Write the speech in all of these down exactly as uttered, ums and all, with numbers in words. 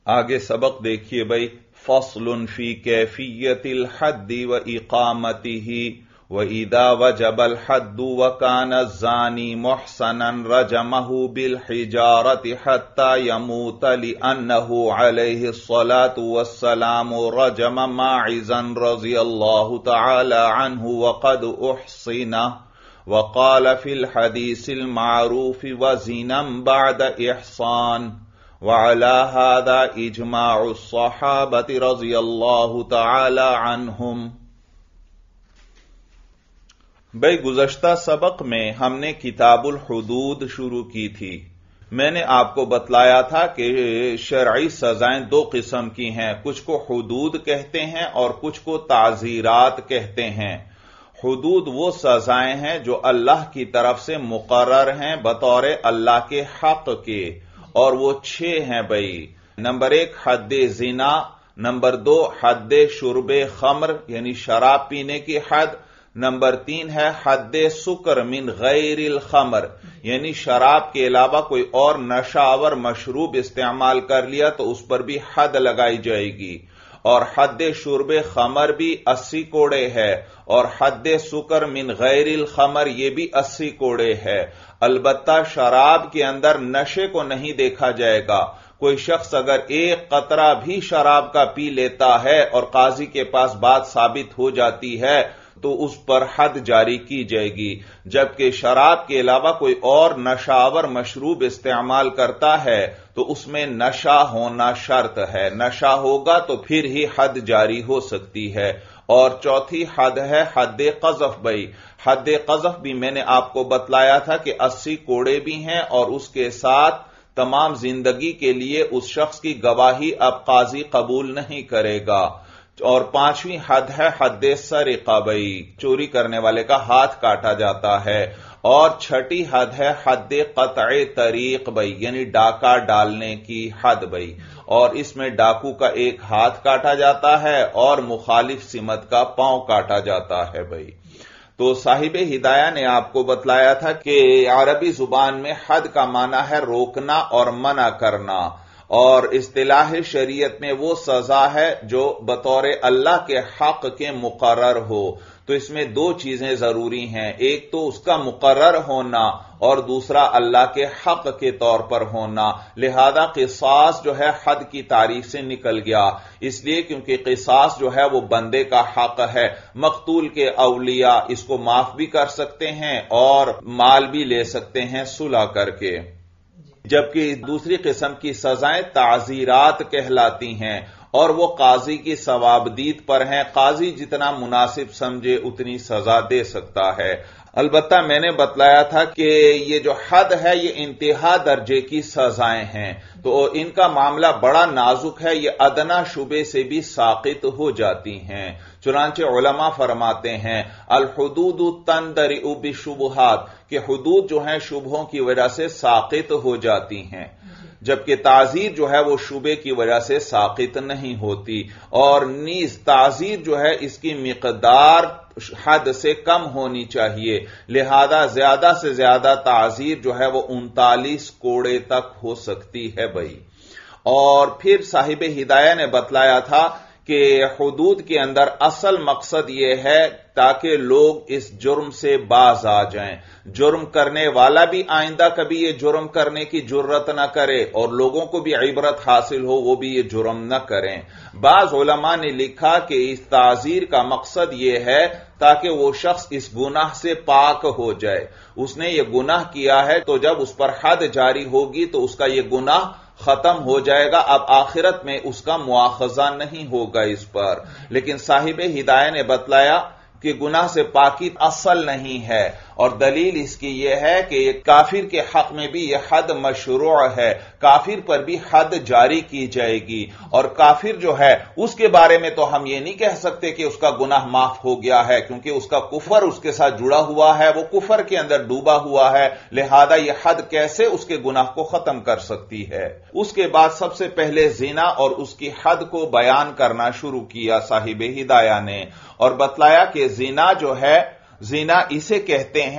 آگے سبق دیکھیے بھائی. فصل فی کیفیت الحد و اقامتہ وَإِذَا وَجَبَ الْحَدُّ وَكَانَ الزَّانِي مُحْصَنًا رَجَمَهُ بِالْحِجَارَةِ حَتَّى يَمُوتَ لِأَنَّهُ عَلَيْهِ الصَّلَاةُ وَالسَّلَامُ رَجَمَ مَاعِزًا رَضِيَ اللَّهُ تَعَالَى عَنْهُ وَقَدْ أُحْصِنَ وَقَالَ فِي الْحَدِيثِ الْمَعْرُوفِ وَزِنًا بَعْدَ إِحْصَانٍ وَعَلَى هَذَا إِجْمَاعُ الصَّحَابَةِ رَضِيَ اللَّهُ تَعَالَى عَنْهُمْ. بھئی گزشتہ سبق میں ہم نے کتاب الحدود شروع کی تھی. میں نے آپ کو بتلایا تھا کہ شرعی سزائیں دو قسم کی ہیں، کچھ کو حدود کہتے ہیں اور کچھ کو تعزیرات کہتے ہیں. حدود وہ سزائیں ہیں جو اللہ کی طرف سے مقرر ہیں بطور اللہ کے حق کے، اور وہ چھ ہیں بھئی. نمبر ایک حد زنا، نمبر دو حد شرب خمر یعنی شراب پینے کی حد، نمبر تین ہے حد سکر من غیر الخمر یعنی شراب کے علاوہ کوئی اور نشہ آور مشروب استعمال کر لیا تو اس پر بھی حد لگائی جائے گی، اور حد شرب خمر بھی اسی کوڑے ہے، اور حد سکر من غیر الخمر یہ بھی اسی کوڑے ہے. البتہ شراب کے اندر نشے کو نہیں دیکھا جائے گا. کوئی شخص اگر ایک قطرہ بھی شراب کا پی لیتا ہے اور قاضی کے پاس بات ثابت ہو جاتی ہے تو اس پر حد جاری کی جائے گی. جبکہ شراب کے علاوہ کوئی اور نشہ آور مشروب استعمال کرتا ہے تو اس میں نشہ ہونا شرط ہے، نشہ ہوگا تو پھر ہی حد جاری ہو سکتی ہے. اور چوتھی حد ہے حد قذف. بھئی حد قذف بھی میں نے آپ کو بتلایا تھا کہ اسی کوڑے بھی ہیں اور اس کے ساتھ تمام زندگی کے لیے اس شخص کی گواہی اب قاضی قبول نہیں کرے گا. اور پانچویں حد ہے حد سرقہ. بھئی چوری کرنے والے کا ہاتھ کاٹا جاتا ہے. اور چھٹی حد ہے حد قطع طریق بھئی یعنی ڈاکہ ڈالنے کی حد. بھئی اور اس میں ڈاکو کا ایک ہاتھ کاٹا جاتا ہے اور مخالف سمت کا پاؤں کاٹا جاتا ہے. بھئی تو صاحب ہدایہ نے آپ کو بتلایا تھا کہ عربی زبان میں حد کا معنی ہے روکنا اور منع کرنا، اور اصطلاح شریعت میں وہ سزا ہے جو بطور اللہ کے حق کے مقرر ہو. تو اس میں دو چیزیں ضروری ہیں، ایک تو اس کا مقرر ہونا اور دوسرا اللہ کے حق کے طور پر ہونا. لہذا قصاص جو ہے حد کی تعریف سے نکل گیا، اس لیے کیونکہ قصاص جو ہے وہ بندے کا حق ہے. مقتول کے اولیاء اس کو معاف بھی کر سکتے ہیں اور مال بھی لے سکتے ہیں صلح کر کے. جبکہ دوسری قسم کی سزائیں تعزیرات کہلاتی ہیں اور وہ قاضی کی ثوابدید پر ہیں. قاضی جتنا مناسب سمجھے اتنی سزا دے سکتا ہے. البتہ میں نے بتلایا تھا کہ یہ جو حد ہے یہ انتہا درجے کی سزائیں ہیں، تو ان کا معاملہ بڑا نازک ہے، یہ ادنا شبے سے بھی ساقط ہو جاتی ہیں. چنانچہ علماء فرماتے ہیں الحدود تندرئ بشبہات کہ حدود جو ہیں شبہوں کی وجہ سے ساقط ہو جاتی ہیں، جبکہ تعزیر جو ہے وہ شبے کی وجہ سے ساقط نہیں ہوتی. اور نیز تعزیر جو ہے اس کی مقدار حد سے کم ہونی چاہیے، لہذا زیادہ سے زیادہ تعزیر جو ہے وہ انتالیس کوڑے تک ہو سکتی ہے. بھئی اور پھر صاحب ہدایہ نے بتلایا تھا کہ حدود کے اندر اصل مقصد یہ ہے تاکہ لوگ اس جرم سے باز آ جائیں، جرم کرنے والا بھی آئندہ کبھی یہ جرم کرنے کی جرت نہ کرے اور لوگوں کو بھی عبرت حاصل ہو، وہ بھی یہ جرم نہ کریں. بعض علماء نے لکھا کہ اس تعزیر کا مقصد یہ ہے تاکہ وہ شخص اس گناہ سے پاک ہو جائے. اس نے یہ گناہ کیا ہے تو جب اس پر حد جاری ہوگی تو اس کا یہ گناہ ختم ہو جائے گا، اب آخرت میں اس کا مواخذہ نہیں ہوگا اس پر. لیکن صاحب ہدایہ نے بتلایا کہ گناہ سے پاکی اصل نہیں ہے، اور دلیل اس کی یہ ہے کہ کافر کے حق میں بھی یہ حد مشروع ہے، کافر پر بھی حد جاری کی جائے گی. اور کافر جو ہے اس کے بارے میں تو ہم یہ نہیں کہہ سکتے کہ اس کا گناہ معاف ہو گیا ہے، کیونکہ اس کا کفر اس کے ساتھ جڑا ہوا ہے، وہ کفر کے اندر ڈوبا ہوا ہے. لہذا یہ حد کیسے اس کے گناہ کو ختم کر سکتی ہے؟ اس کے بعد سب سے پہلے زنا اور اس کی حد کو بیان کرنا شروع کیا صاحب ہدایہ نے، اور بتلایا کہ زنا جو ہے، زنا اسے کہتے ہیں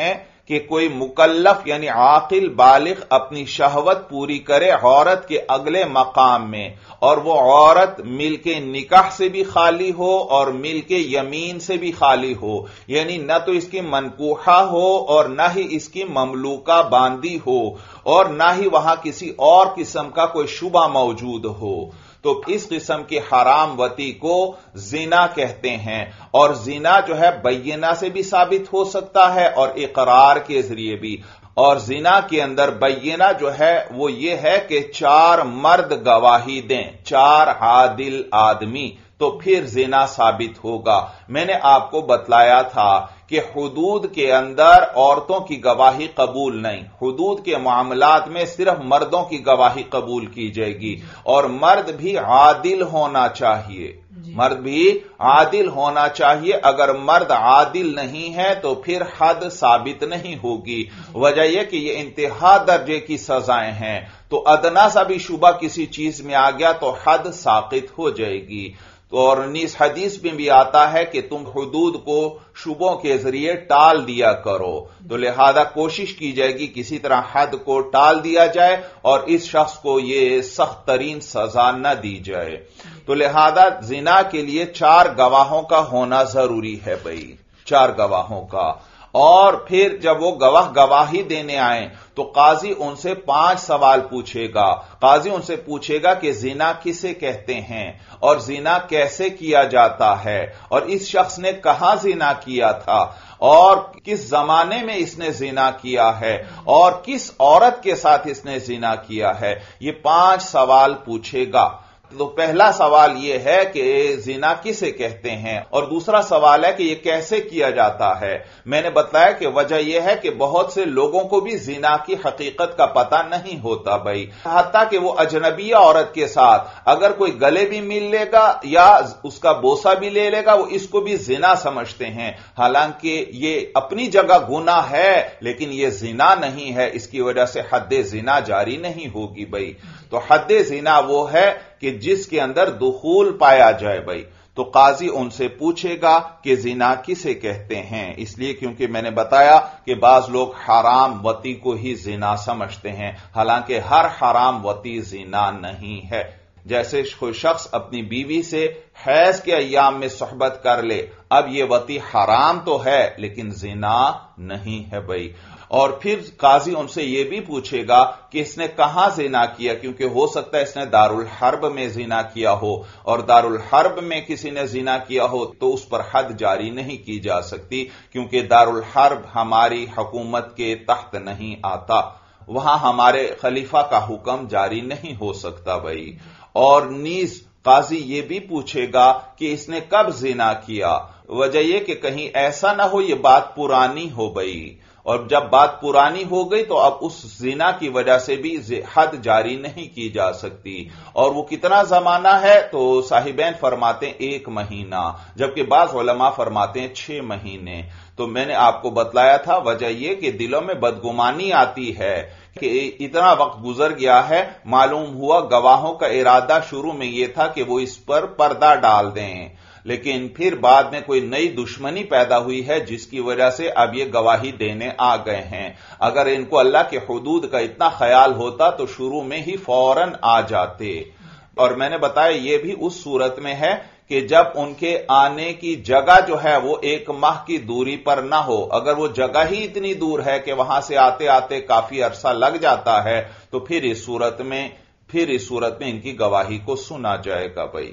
کہ کوئی مکلف یعنی عاقل بالغ اپنی شہوت پوری کرے عورت کے اگلے مقام میں، اور وہ عورت ملک نکاح سے بھی خالی ہو اور ملک یمین سے بھی خالی ہو، یعنی نہ تو اس کی منکوحہ ہو اور نہ ہی اس کی مملوکہ باندی ہو، اور نہ ہی وہاں کسی اور قسم کا کوئی شبہ موجود ہو، تو اس قسم کی حرام وطی کو زنا کہتے ہیں۔ اور زنا جو ہے بینہ سے بھی ثابت ہو سکتا ہے اور اقرار کے ذریعے بھی، اور زنا کے اندر بینہ جو ہے وہ یہ ہے کہ چار مرد گواہی دیں، چار عادل آدمی، تو پھر زنا ثابت ہوگا۔ میں نے آپ کو بتلایا تھا کہ حدود کے اندر عورتوں کی گواہی قبول نہیں، حدود کے معاملات میں صرف مردوں کی گواہی قبول کی جائے گی، اور مرد بھی عادل ہونا چاہیے، مرد بھی عادل ہونا چاہیے۔ اگر مرد عادل نہیں ہے تو پھر حد ثابت نہیں ہوگی، وجہ یہ کہ یہ انتہا درجے کی سزائیں ہیں، تو ادنا سا بھی شبہ کسی چیز میں آ گیا تو حد ساقط ہو جائے گی۔ تو اور نیز حدیث میں بھی آتا ہے کہ تم حدود کو شبوں کے ذریعے ٹال دیا کرو، تو لہذا کوشش کی جائے گی کسی طرح حد کو ٹال دیا جائے اور اس شخص کو یہ سخت ترین سزا نہ دی جائے۔ تو لہذا زنا کے لیے چار گواہوں کا ہونا ضروری ہے بھائی، چار گواہوں کا۔ اور پھر جب وہ گواہ گواہی دینے آئیں تو قاضی ان سے پانچ سوال پوچھے گا۔ قاضی ان سے پوچھے گا کہ زنا کسے کہتے ہیں اور زنا کیسے کیا جاتا ہے، اور اس شخص نے کہاں زنا کیا تھا، اور کس زمانے میں اس نے زنا کیا ہے، اور کس عورت کے ساتھ اس نے زنا کیا ہے، یہ پانچ سوال پوچھے گا۔ تو پہلا سوال یہ ہے کہ زنا کسے کہتے ہیں، اور دوسرا سوال ہے کہ یہ کیسے کیا جاتا ہے۔ میں نے بتایا کہ وجہ یہ ہے کہ بہت سے لوگوں کو بھی زنا کی حقیقت کا پتہ نہیں ہوتا بھائی، حتیٰ کہ وہ اجنبی عورت کے ساتھ اگر کوئی گلے بھی مل لے گا یا اس کا بوسہ بھی لے لے گا وہ اس کو بھی زنا سمجھتے ہیں، حالانکہ یہ اپنی جگہ گناہ ہے لیکن یہ زنا نہیں ہے، اس کی وجہ سے حد زنا جاری نہیں ہوگی بھائی۔ تو حد زنا وہ ہے کہ جس کے اندر دخول پایا جائے بھائی۔ تو قاضی ان سے پوچھے گا کہ زنا کسے کہتے ہیں، اس لیے کیونکہ میں نے بتایا کہ بعض لوگ حرام وطی کو ہی زنا سمجھتے ہیں، حالانکہ ہر حرام وطی زنا نہیں ہے۔ جیسے کوئی شخص اپنی بیوی سے حیض کے ایام میں صحبت کر لے، اب یہ وطی حرام تو ہے لیکن زنا نہیں ہے بھائی۔ اور پھر قاضی ان سے یہ بھی پوچھے گا کہ اس نے کہاں زنا کیا، کیونکہ ہو سکتا ہے اس نے دارالحرب میں زنا کیا ہو، اور دارالحرب میں کسی نے زنا کیا ہو تو اس پر حد جاری نہیں کی جا سکتی، کیونکہ دارالحرب ہماری حکومت کے تحت نہیں آتا، وہاں ہمارے خلیفہ کا حکم جاری نہیں ہو سکتا بھائی۔ اور نیز قاضی یہ بھی پوچھے گا کہ اس نے کب زنا کیا، وجہ یہ کہ کہیں ایسا نہ ہو یہ بات پرانی ہو گئی، اور جب بات پرانی ہو گئی تو اب اس زنا کی وجہ سے بھی حد جاری نہیں کی جا سکتی۔ اور وہ کتنا زمانہ ہے تو صاحبین فرماتے ہیں ایک مہینہ، جبکہ بعض علماء فرماتے ہیں چھ مہینے۔ تو میں نے آپ کو بتلایا تھا وجہ یہ کہ دلوں میں بدگمانی آتی ہے کہ اتنا وقت گزر گیا ہے، معلوم ہوا گواہوں کا ارادہ شروع میں یہ تھا کہ وہ اس پر پردہ ڈال دیں، لیکن پھر بعد میں کوئی نئی دشمنی پیدا ہوئی ہے جس کی وجہ سے اب یہ گواہی دینے آ گئے ہیں۔ اگر ان کو اللہ کے حدود کا اتنا خیال ہوتا تو شروع میں ہی فوراً آ جاتے۔ اور میں نے بتایا یہ بھی اس صورت میں ہے کہ جب ان کے آنے کی جگہ جو ہے وہ ایک ماہ کی دوری پر نہ ہو، اگر وہ جگہ ہی اتنی دور ہے کہ وہاں سے آتے آتے کافی عرصہ لگ جاتا ہے تو پھر اس صورت میں پھر اس صورت میں ان کی گواہی کو سنا جائے گا بھائی۔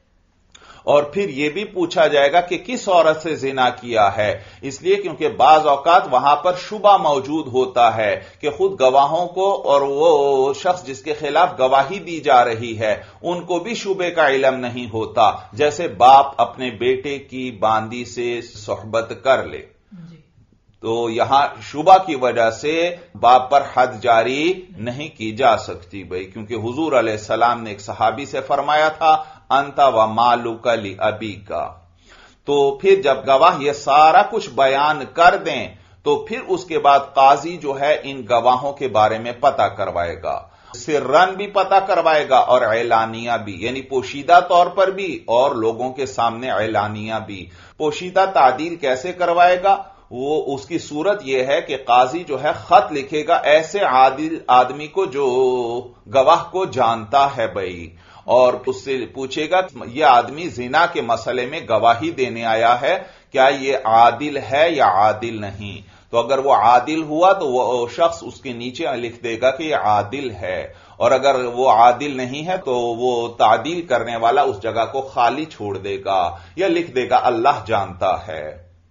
اور پھر یہ بھی پوچھا جائے گا کہ کس عورت سے زنا کیا ہے، اس لیے کیونکہ بعض اوقات وہاں پر شبہ موجود ہوتا ہے کہ خود گواہوں کو اور وہ شخص جس کے خلاف گواہی دی جا رہی ہے ان کو بھی شبے کا علم نہیں ہوتا، جیسے باپ اپنے بیٹے کی باندی سے صحبت کر لے، تو یہاں شبہ کی وجہ سے باپ پر حد جاری نہیں کی جا سکتی بھائی، کیونکہ حضور علیہ السلام نے ایک صحابی سے فرمایا تھا انت و مالک لابیک۔ تو پھر جب گواہ یہ سارا کچھ بیان کر دیں تو پھر اس کے بعد قاضی جو ہے ان گواہوں کے بارے میں پتہ کروائے گا، سرن بھی پتہ کروائے گا اور اعلانیہ بھی، یعنی پوشیدہ طور پر بھی اور لوگوں کے سامنے اعلانیہ بھی۔ پوشیدہ تعدیل کیسے کروائے گا؟ وہ اس کی صورت یہ ہے کہ قاضی جو ہے خط لکھے گا ایسے عادل آدمی کو جو گواہ کو جانتا ہے بھائی، اور اس سے پوچھے گا یہ آدمی زنا کے مسئلے میں گواہی دینے آیا ہے، کیا یہ عادل ہے یا عادل نہیں؟ تو اگر وہ عادل ہوا تو وہ شخص اس کے نیچے لکھ دے گا کہ یہ عادل ہے، اور اگر وہ عادل نہیں ہے تو وہ تعدیل کرنے والا اس جگہ کو خالی چھوڑ دے گا یا لکھ دے گا اللہ جانتا ہے۔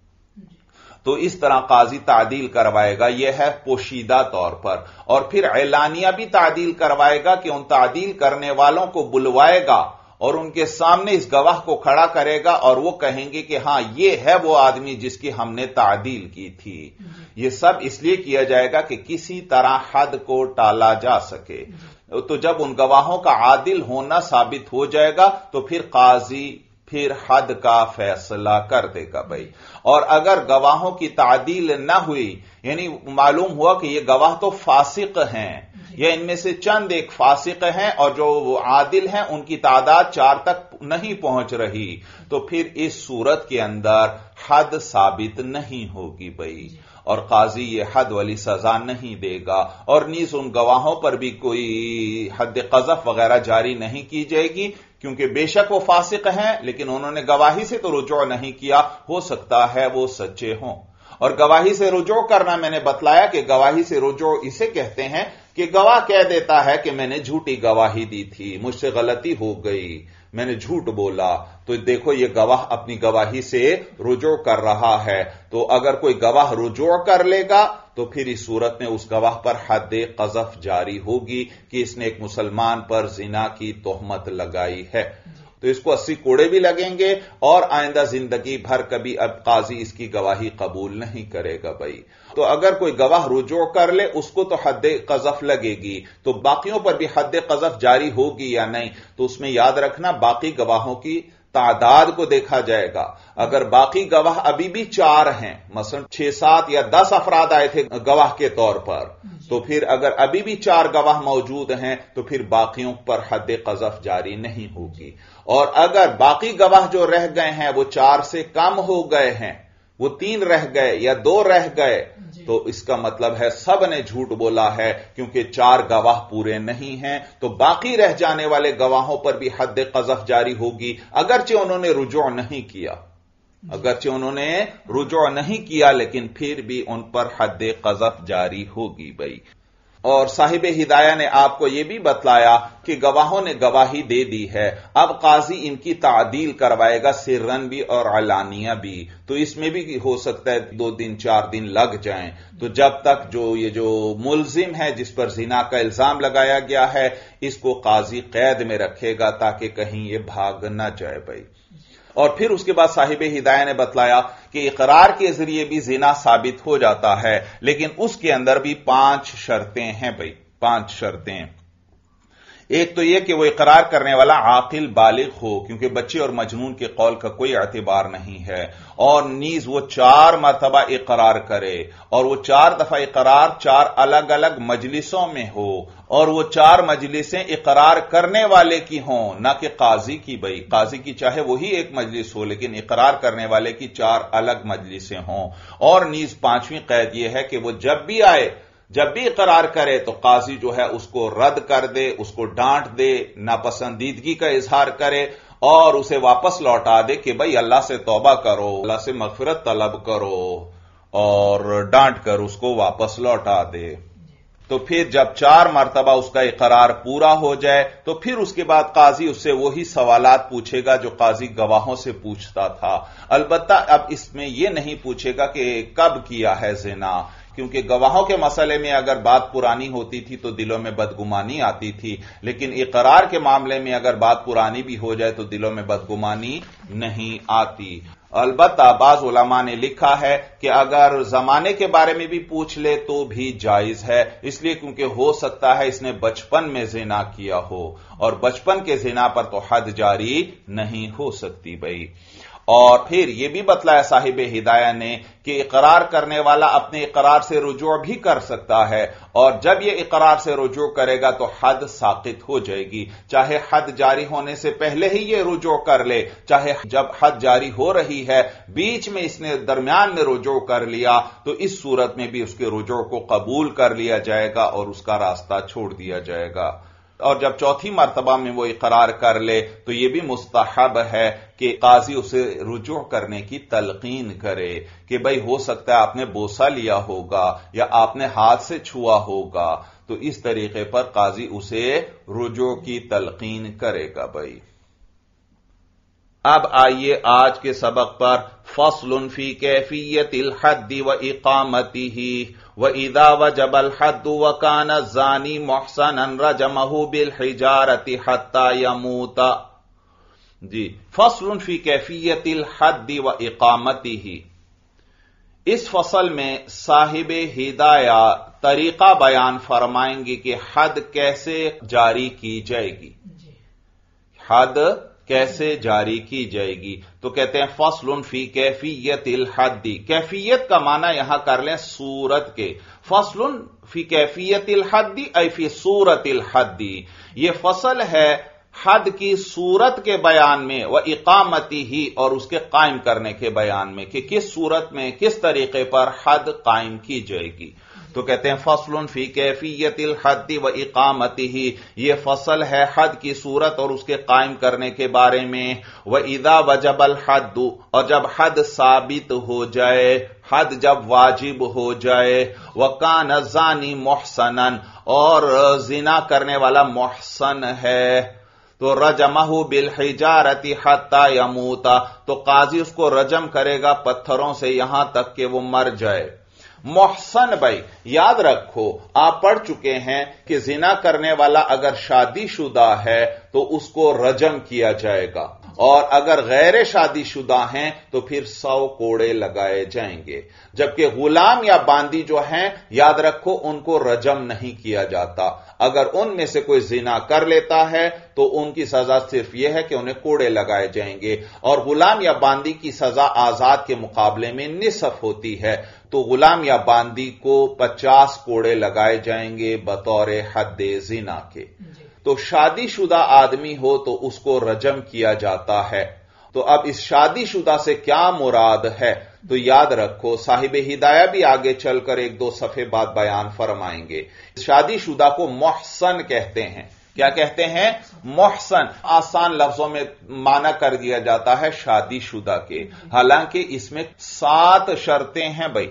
تو اس طرح قاضی تعدیل کروائے گا، یہ ہے پوشیدہ طور پر، اور پھر اعلانیہ بھی تعدیل کروائے گا کہ ان تعدیل کرنے والوں کو بلوائے گا اور ان کے سامنے اس گواہ کو کھڑا کرے گا اور وہ کہیں گے کہ ہاں یہ ہے وہ آدمی جس کی ہم نے تعدیل کی تھی۔ یہ سب اس لیے کیا جائے گا کہ کسی طرح حد کو ٹالا جا سکے۔ تو جب ان گواہوں کا عادل ہونا ثابت ہو جائے گا تو پھر قاضی پھر حد کا فیصلہ کر دے گا بھائی۔ اور اگر گواہوں کی تعدیل نہ ہوئی، یعنی معلوم ہوا کہ یہ گواہ تو فاسق ہیں یا ان میں سے چند ایک فاسق ہیں اور جو عادل ہیں ان کی تعداد چار تک نہیں پہنچ رہی، تو پھر اس صورت کے اندر حد ثابت نہیں ہوگی بھائی، اور قاضی یہ حد والی سزا نہیں دے گا، اور نیز ان گواہوں پر بھی کوئی حد قذف وغیرہ جاری نہیں کی جائے گی، کیونکہ بے شک وہ فاسق ہیں لیکن انہوں نے گواہی سے تو رجوع نہیں کیا، ہو سکتا ہے وہ سچے ہوں۔ اور گواہی سے رجوع کرنا میں نے بتلایا کہ گواہی سے رجوع اسے کہتے ہیں کہ گواہ کہہ دیتا ہے کہ میں نے جھوٹی گواہی دی تھی، مجھ سے غلطی ہو گئی، میں نے جھوٹ بولا، تو دیکھو یہ گواہ اپنی گواہی سے رجوع کر رہا ہے۔ تو اگر کوئی گواہ رجوع کر لے گا تو پھر اس صورت میں اس گواہ پر حد قذف جاری ہوگی کہ اس نے ایک مسلمان پر زنا کی تہمت لگائی ہے، تو اس کو اسی کوڑے بھی لگیں گے اور آئندہ زندگی بھر کبھی اب قاضی اس کی گواہی قبول نہیں کرے گا بھائی۔ تو اگر کوئی گواہ رجوع کر لے اس کو تو حد قذف لگے گی، تو باقیوں پر بھی حد قذف جاری ہوگی یا نہیں، تو اس میں یاد رکھنا باقی گواہوں کی تعداد کو دیکھا جائے گا۔ اگر باقی گواہ ابھی بھی چار ہیں، مثلا چھ سات یا دس افراد آئے تھے گواہ کے طور پر، تو پھر اگر ابھی بھی چار گواہ موجود ہیں تو پھر باقیوں پر حد قذف جاری نہیں ہوگی، اور اگر باقی گواہ جو رہ گئے ہیں وہ چار سے کم ہو گئے ہیں، وہ تین رہ گئے یا دو رہ گئے، تو اس کا مطلب ہے سب نے جھوٹ بولا ہے، کیونکہ چار گواہ پورے نہیں ہیں، تو باقی رہ جانے والے گواہوں پر بھی حد قذف جاری ہوگی، اگرچہ انہوں نے رجوع نہیں کیا، اگرچہ انہوں نے رجوع نہیں کیا لیکن پھر بھی ان پر حد قذف جاری ہوگی بھائی۔ اور صاحب ہدایہ نے آپ کو یہ بھی بتلایا کہ گواہوں نے گواہی دے دی ہے، اب قاضی ان کی تعدیل کروائے گا سرن بھی اور علانیہ بھی، تو اس میں بھی ہو سکتا ہے دو دن چار دن لگ جائیں، تو جب تک جو یہ جو ملزم ہے جس پر زنا کا الزام لگایا گیا ہے اس کو قاضی قید میں رکھے گا تاکہ کہیں یہ بھاگ نہ جائے بھائی۔ اور پھر اس کے بعد صاحب ہدایہ نے بتلایا کہ اقرار کے ذریعے بھی زنا ثابت ہو جاتا ہے، لیکن اس کے اندر بھی پانچ شرطیں ہیں بھائی، پانچ شرطیں۔ ایک تو یہ کہ وہ اقرار کرنے والا عاقل بالغ ہو، کیونکہ بچے اور مجنون کے قول کا کوئی اعتبار نہیں ہے، اور نیز وہ چار مرتبہ اقرار کرے، اور وہ چار دفعہ اقرار چار الگ الگ مجلسوں میں ہو، اور وہ چار مجلسیں اقرار کرنے والے کی ہوں نہ کہ قاضی کی بھائی، قاضی کی چاہے وہی ایک مجلس ہو لیکن اقرار کرنے والے کی چار الگ مجلسیں ہوں، اور نیز پانچویں قید یہ ہے کہ وہ جب بھی آئے جب بھی اقرار کرے تو قاضی جو ہے اس کو رد کر دے، اس کو ڈانٹ دے، ناپسندیدگی کا اظہار کرے اور اسے واپس لوٹا دے کہ بھائی اللہ سے توبہ کرو، اللہ سے مغفرت طلب کرو، اور ڈانٹ کر اس کو واپس لوٹا دے۔ تو پھر جب چار مرتبہ اس کا اقرار پورا ہو جائے تو پھر اس کے بعد قاضی اس سے وہی سوالات پوچھے گا جو قاضی گواہوں سے پوچھتا تھا، البتہ اب اس میں یہ نہیں پوچھے گا کہ کب کیا ہے زنا، کیونکہ گواہوں کے مسئلے میں اگر بات پرانی ہوتی تھی تو دلوں میں بدگمانی آتی تھی، لیکن اقرار کے معاملے میں اگر بات پرانی بھی ہو جائے تو دلوں میں بدگمانی نہیں آتی۔ البتہ بعض علماء نے لکھا ہے کہ اگر زمانے کے بارے میں بھی پوچھ لے تو بھی جائز ہے، اس لیے کیونکہ ہو سکتا ہے اس نے بچپن میں زنا کیا ہو، اور بچپن کے زنا پر تو حد جاری نہیں ہو سکتی بھائی۔ اور پھر یہ بھی بتلایا صاحب ہدایہ نے کہ اقرار کرنے والا اپنے اقرار سے رجوع بھی کر سکتا ہے، اور جب یہ اقرار سے رجوع کرے گا تو حد ساقط ہو جائے گی، چاہے حد جاری ہونے سے پہلے ہی یہ رجوع کر لے، چاہے جب حد جاری ہو رہی ہے بیچ میں اس نے درمیان میں رجوع کر لیا، تو اس صورت میں بھی اس کے رجوع کو قبول کر لیا جائے گا اور اس کا راستہ چھوڑ دیا جائے گا۔ اور جب چوتھی مرتبہ میں وہ اقرار کر لے تو یہ بھی مستحب ہے کہ قاضی اسے رجوع کرنے کی تلقین کرے کہ بھئی ہو سکتا ہے آپ نے بوسہ لیا ہوگا یا آپ نے ہاتھ سے چھوا ہوگا، تو اس طریقے پر قاضی اسے رجوع کی تلقین کرے گا بھئی۔ اب آئیے آج کے سبق پر، فصل فی کیفیت الحد و اقامتہ وَإِذَا وَجَبَ الْحَدُّ وَكَانَ الزَّانِي مُحْصَنًا رَجَمَهُ بِالْحِجَارَةِ حَتَّى يَمُوتَ۔ جی، فصل فی کیفیت الحد و اقامتہ، اس فصل میں صاحب ہدایہ طریقہ بیان فرمائیں گے کہ حد کیسے جاری کی جائے گی، حد کیسے جاری کی جائے گی۔ تو کہتے ہیں فصل فی کیفیت الحد، کیفیت کا معنی یہاں کر لیں صورت کے، فصل فی کیفیت الحد ای فی صورت الحد، یہ فصل ہے حد کی صورت کے بیان میں، و اقامتی ہی، اور اس کے قائم کرنے کے بیان میں کہ کس صورت میں کس طریقے پر حد قائم کی جائے گی۔ تو کہتے ہیں فصل فی کیفیت الحد و اقامتہ، یہ فصل ہے حد کی صورت اور اس کے قائم کرنے کے بارے میں۔ وَإِذَا وَجَبَ الْحَدُّ، اور جب حد ثابت ہو جائے، حد جب واجب ہو جائے، وَكَانَ الزَّانِي مُحْصَنًا، اور زنا کرنے والا محسن ہے، تو رجمہ بالحجارۃ حتی یموت، تو قاضی اس کو رجم کرے گا پتھروں سے یہاں تک کہ وہ مر جائے۔ محسن بھائی یاد رکھو، آپ پڑھ چکے ہیں کہ زنا کرنے والا اگر شادی شدہ ہے تو اس کو رجم کیا جائے گا، اور اگر غیر شادی شدہ ہیں تو پھر سو کوڑے لگائے جائیں گے، جبکہ غلام یا باندی جو ہیں یاد رکھو ان کو رجم نہیں کیا جاتا۔ اگر ان میں سے کوئی زنا کر لیتا ہے تو ان کی سزا صرف یہ ہے کہ انہیں کوڑے لگائے جائیں گے، اور غلام یا باندی کی سزا آزاد کے مقابلے میں نصف ہوتی ہے، تو غلام یا باندی کو پچاس کوڑے لگائے جائیں گے بطور حد زنا کے۔ تو شادی شدہ آدمی ہو تو اس کو رجم کیا جاتا ہے۔ تو اب اس شادی شدہ سے کیا مراد ہے؟ تو یاد رکھو، صاحب ہدایہ بھی آگے چل کر ایک دو صفحے بعد بیان فرمائیں گے۔ شادی شدہ کو محسن کہتے ہیں۔ کیا کہتے ہیں؟ محسن۔ آسان لفظوں میں معنی کر دیا جاتا ہے شادی شدہ کے، حالانکہ اس میں سات شرطیں ہیں بھائی۔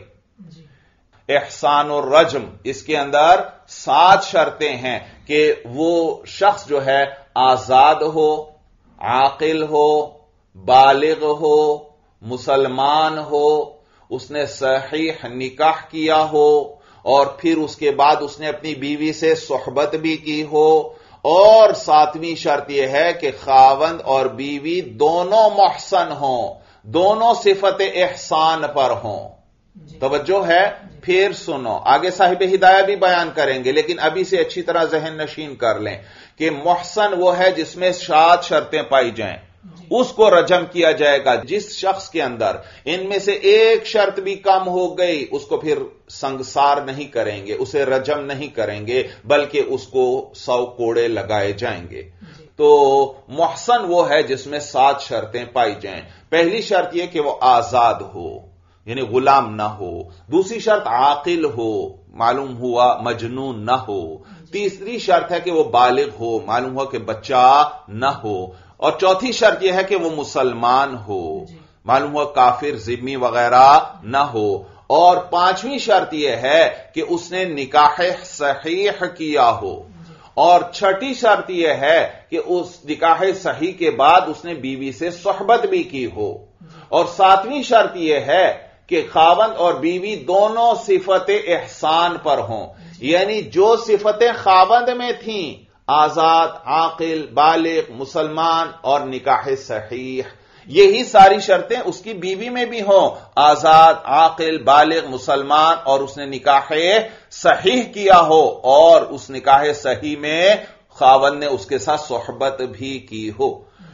احسان الرجم، اس کے اندر سات شرطیں ہیں کہ وہ شخص جو ہے آزاد ہو، عاقل ہو، بالغ ہو، مسلمان ہو، اس نے صحیح نکاح کیا ہو، اور پھر اس کے بعد اس نے اپنی بیوی سے صحبت بھی کی ہو، اور ساتویں شرط یہ ہے کہ خاوند اور بیوی دونوں محسن ہوں، دونوں صفت احسان پر ہوں۔ توجہ ہے؟ پھر سنو، آگے صاحب ہدایہ بھی بیان کریں گے، لیکن ابھی سے اچھی طرح ذہن نشین کر لیں کہ محسن وہ ہے جس میں سات شرطیں پائی جائیں، اس کو رجم کیا جائے گا۔ جس شخص کے اندر ان میں سے ایک شرط بھی کم ہو گئی اس کو پھر سنگسار نہیں کریں گے، اسے رجم نہیں کریں گے، بلکہ اس کو سو کوڑے لگائے جائیں گے۔ تو محسن وہ ہے جس میں سات شرطیں پائی جائیں۔ پہلی شرط یہ کہ وہ آزاد ہو، یعنی غلام نہ ہو۔ دوسری شرط عاقل ہو، معلوم ہوا مجنون نہ ہو۔ تیسری شرط ہے کہ وہ بالغ ہو، معلوم ہوا کہ بچہ نہ ہو۔ اور چوتھی شرط یہ ہے کہ وہ مسلمان ہو، معلوم ہوا کافر، ذمی وغیرہ نہ ہو۔ اور پانچویں شرط یہ ہے کہ اس نے نکاح صحیح کیا ہو۔ اور چھٹی شرط یہ ہے کہ اس نکاح صحیح کے بعد اس نے بیوی سے صحبت بھی کی ہو۔ اور ساتویں شرط یہ ہے کہ خاوند اور بیوی دونوں صفت احسان پر ہوں، یعنی جو صفتیں خاوند میں تھیں، آزاد، عاقل، بالغ، مسلمان اور نکاح صحیح، یہی ساری شرطیں اس کی بیوی میں بھی ہوں، آزاد، عاقل، بالغ، مسلمان، اور اس نے نکاح صحیح کیا ہو، اور اس نکاح صحیح میں خاوند نے اس کے ساتھ صحبت بھی کی ہو۔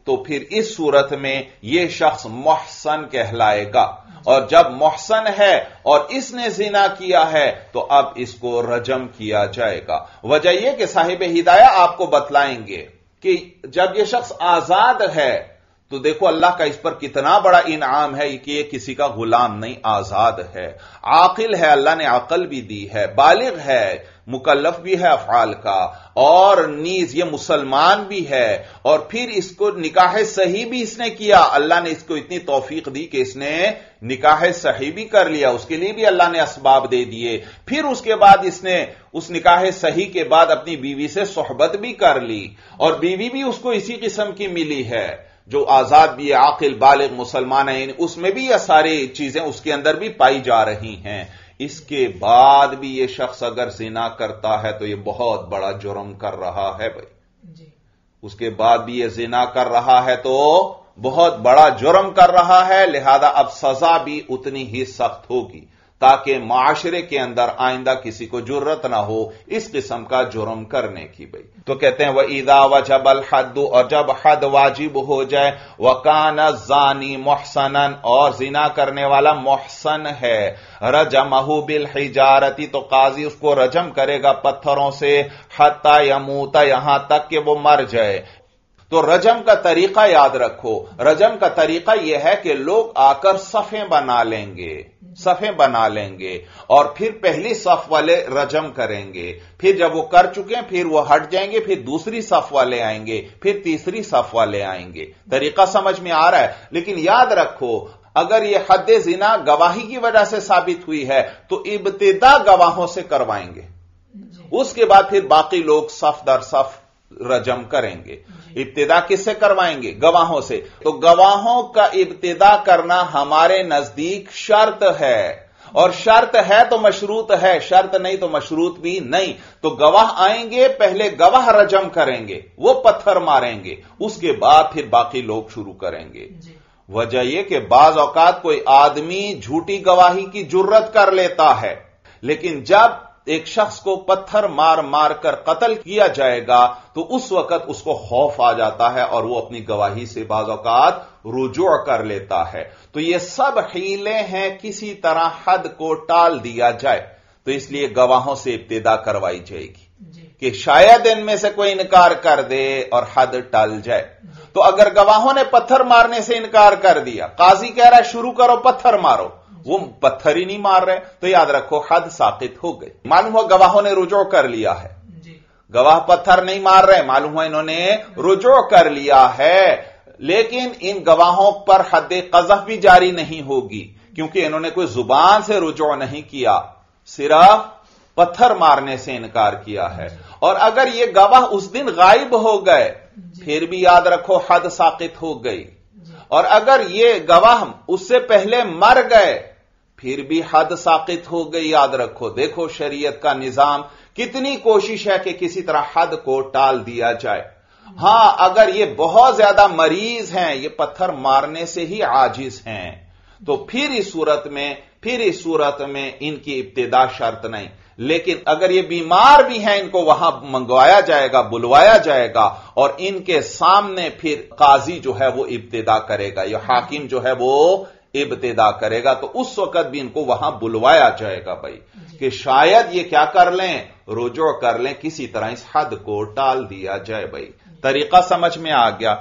تو پھر اس صورت میں یہ شخص محسن کہلائے گا، اور جب محسن ہے اور اس نے زنا کیا ہے تو اب اس کو رجم کیا جائے گا۔ وجہ یہ کہ صاحب ہدایہ آپ کو بتلائیں گے کہ جب یہ شخص آزاد ہے تو دیکھو اللہ کا اس پر کتنا بڑا انعام ہے کہ یہ کسی کا غلام نہیں، آزاد ہے، عاقل ہے، اللہ نے عقل بھی دی ہے، بالغ ہے، مکلف بھی ہے افعال کا، اور نیز یہ مسلمان بھی ہے، اور پھر اس کو نکاح صحیح بھی اس نے کیا، اللہ نے اس کو اتنی توفیق دی کہ اس نے نکاح صحیح بھی کر لیا، اس کے لیے بھی اللہ نے اسباب دے دیے، پھر اس کے بعد اس نے اس نکاح صحیح کے بعد اپنی بیوی سے صحبت بھی کر لی، اور بیوی بھی اس کو اسی قسم کی ملی ہے جو آزاد بھی ہے، عاقل بالغ مسلمان ہے، اس میں بھی یہ ساری چیزیں اس کے اندر بھی پائی جا رہی ہیں، اس کے بعد بھی یہ شخص اگر زنا کرتا ہے تو یہ بہت بڑا جرم کر رہا ہے بھائی جی۔ اس کے بعد بھی یہ زنا کر رہا ہے تو بہت بڑا جرم کر رہا ہے، لہذا اب سزا بھی اتنی ہی سخت ہوگی تاکہ معاشرے کے اندر آئندہ کسی کو جرت نہ ہو اس قسم کا جرم کرنے کی بھائی۔ تو کہتے ہیں وَإِذَا وَجَبَ الْحَدُّ، اور جب حد واجب ہو جائے، وَكَانَ الزَّانِي مُحْصَنًا، اور زنا کرنے والا محسن ہے، رَجَمَهُ بِالْحِجَارَةِ، تو قاضی اس کو رجم کرے گا پتھروں سے، حَتَّى يَمُوتَ، یہاں تک کہ وہ مر جائے۔ تو رجم کا طریقہ یاد رکھو، رجم کا طریقہ یہ ہے کہ لوگ آ کر صفیں بنا لیں گے، صفیں بنا لیں گے، اور پھر پہلی صف والے رجم کریں گے، پھر جب وہ کر چکے ہیں پھر وہ ہٹ جائیں گے، پھر دوسری صف والے آئیں گے، پھر تیسری صف والے آئیں گے۔ طریقہ سمجھ میں آ رہا ہے، لیکن یاد رکھو اگر یہ حد زنا گواہی کی وجہ سے ثابت ہوئی ہے تو ابتدا گواہوں سے کروائیں گے، اس کے بعد پھر باقی لوگ صف در صف رجم کریں گے۔ ابتدا کس سے کروائیں گے؟ گواہوں سے۔ تو گواہوں کا ابتدا کرنا ہمارے نزدیک شرط ہے، اور شرط ہے تو مشروط ہے، شرط نہیں تو مشروط بھی نہیں۔ تو گواہ آئیں گے، پہلے گواہ رجم کریں گے، وہ پتھر ماریں گے، اس کے بعد پھر باقی لوگ شروع کریں گے۔ وجہ یہ کہ بعض اوقات کوئی آدمی جھوٹی گواہی کی جرت کر لیتا ہے، لیکن جب ایک شخص کو پتھر مار مار کر قتل کیا جائے گا تو اس وقت اس کو خوف آ جاتا ہے اور وہ اپنی گواہی سے بعض اوقات رجوع کر لیتا ہے۔ تو یہ سب حیلے ہیں کسی طرح حد کو ٹال دیا جائے، تو اس لیے گواہوں سے ابتدا کروائی جائے گی کہ شاید ان میں سے کوئی انکار کر دے اور حد ٹل جائے۔ تو اگر گواہوں نے پتھر مارنے سے انکار کر دیا، قاضی کہہ رہا ہے شروع کرو پتھر مارو، وہ پتھر ہی نہیں مار رہے، تو یاد رکھو حد ساقط ہو گئی۔ معلوم ہوا گواہوں نے رجوع کر لیا ہے، گواہ پتھر نہیں مار رہے، معلوم ہوا انہوں نے رجوع کر لیا ہے، لیکن ان گواہوں پر حد قذف بھی جاری نہیں ہوگی کیونکہ انہوں نے کوئی زبان سے رجوع نہیں کیا، صرف پتھر مارنے سے انکار کیا ہے۔ اور اگر یہ گواہ اس دن غائب ہو گئے پھر بھی یاد رکھو حد ساقط ہو گئی، اور اگر یہ گواہ اس سے پہلے مر گئے پھر بھی حد ساقط ہو گئی۔ یاد رکھو، دیکھو شریعت کا نظام، کتنی کوشش ہے کہ کسی طرح حد کو ٹال دیا جائے۔ ہاں اگر یہ بہت زیادہ مریض ہیں، یہ پتھر مارنے سے ہی عاجز ہیں، تو پھر اس صورت میں پھر اس صورت میں ان کی ابتدا شرط نہیں، لیکن اگر یہ بیمار بھی ہیں ان کو وہاں منگوایا جائے گا، بلوایا جائے گا، اور ان کے سامنے پھر قاضی جو ہے وہ ابتدا کرے گا، یا حاکم جو ہے وہ ابتدا کرے گا، تو اس وقت بھی ان کو وہاں بلوایا جائے گا بھائی کہ شاید یہ کیا کر لیں، رجوع کر لیں، کسی طرح اس حد کو ٹال دیا جائے بھائی۔ طریقہ سمجھ میں آ گیا؟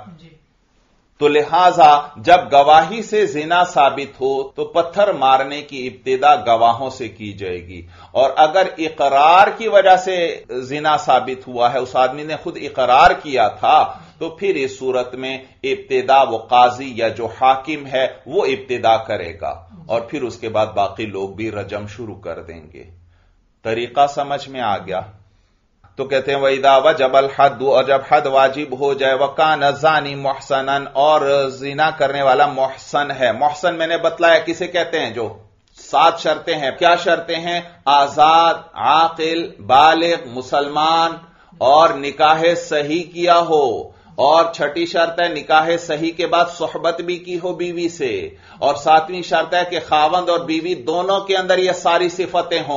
تو لہذا جب گواہی سے زنا ثابت ہو تو پتھر مارنے کی ابتدا گواہوں سے کی جائے گی، اور اگر اقرار کی وجہ سے زنا ثابت ہوا ہے، اس آدمی نے خود اقرار کیا تھا، تو پھر اس صورت میں ابتدا وہ قاضی یا جو حاکم ہے وہ ابتدا کرے گا، اور پھر اس کے بعد باقی لوگ بھی رجم شروع کر دیں گے۔ طریقہ سمجھ میں آ گیا؟ تو کہتے ہیں وَإِذَا وَجَبَ الْحَدُّ، اور جب حد واجب ہو جائے، وَكَانَ الزَّانِي مُحْصَنًا، اور زنا کرنے والا محسن ہے۔ محسن میں نے بتلایا کسے کہتے ہیں؟ جو سات شرطیں ہیں۔ کیا شرطیں ہیں؟ آزاد، عاقل، بالغ، مسلمان، اور نکاح صحیح کیا ہو، اور چھٹی شرط ہے نکاح صحیح کے بعد صحبت بھی کی ہو بیوی سے، اور ساتویں شرط ہے کہ خاوند اور بیوی دونوں کے اندر یہ ساری صفتیں ہوں،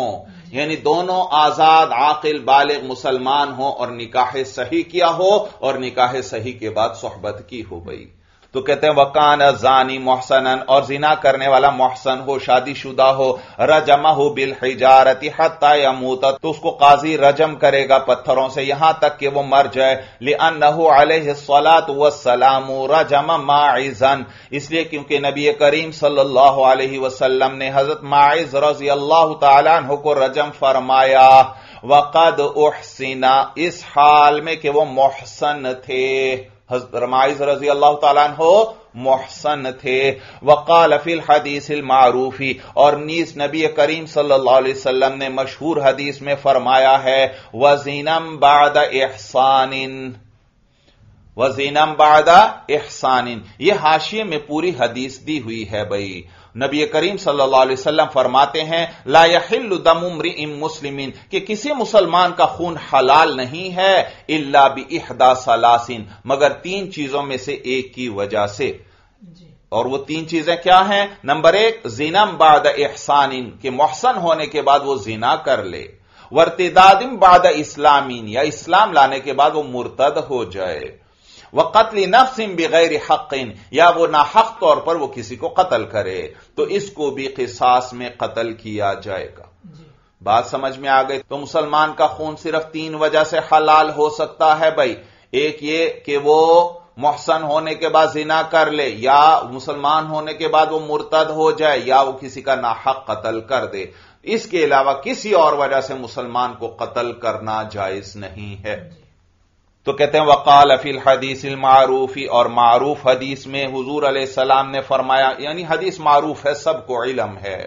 یعنی دونوں آزاد عاقل بالغ مسلمان ہوں اور نکاح صحیح کیا ہو اور نکاح صحیح کے بعد صحبت کی ہو گئی. تو کہتے ہیں وکان زانی محسنن، اور زنا کرنے والا محسن ہو، شادی شدہ ہو، رجمہ بالحجارت حتی یموت، تو اس کو قاضی رجم کرے گا پتھروں سے یہاں تک کہ وہ مر جائے. لأنہ علیہ الصلاۃ والسلام رجم ماعزا، اس لیے کیونکہ نبی کریم صلی اللہ علیہ وسلم نے حضرت ماعز رضی اللہ تعالیٰ عنہ کو رجم فرمایا. وقد احسنا، اس حال میں کہ وہ محسن تھے، حضرت ماعز رضی اللہ تعالیٰ عنہ محسن تھے. وقال فی الحدیث المعروف، اور نیز نبی کریم صلی اللہ علیہ وسلم نے مشہور حدیث میں فرمایا ہے وَزِنًا بَعْدَ إِحْسَانٍ، وَزِنًا بَعْدَ إِحْسَانٍ، یہ حاشیے میں پوری حدیث دی ہوئی ہے بھائی. نبی کریم صلی اللہ علیہ وسلم فرماتے ہیں لا يحل دم امرئ مسلم، کہ کسی مسلمان کا خون حلال نہیں ہے الا باحدى ثلاث، مگر تین چیزوں میں سے ایک کی وجہ سے. اور وہ تین چیزیں کیا ہیں؟ نمبر ایک زنا بعد احسان، کہ محسن ہونے کے بعد وہ زنا کر لے. وارتداد بعد اسلام، یا اسلام لانے کے بعد وہ مرتد ہو جائے. وقتل نفس بغیر حق، یا وہ ناحق طور پر وہ کسی کو قتل کرے تو اس کو بھی قصاص میں قتل کیا جائے گا. بات سمجھ میں آ گئی؟ تو مسلمان کا خون صرف تین وجہ سے حلال ہو سکتا ہے بھائی. ایک یہ کہ وہ محسن ہونے کے بعد زنا کر لے، یا مسلمان ہونے کے بعد وہ مرتد ہو جائے، یا وہ کسی کا ناحق قتل کر دے. اس کے علاوہ کسی اور وجہ سے مسلمان کو قتل کرنا جائز نہیں ہے. تو کہتے ہیں وقال فی الحدیث المعروف، اور معروف حدیث میں حضور علیہ السلام نے فرمایا، یعنی حدیث معروف ہے، سب کو علم ہے.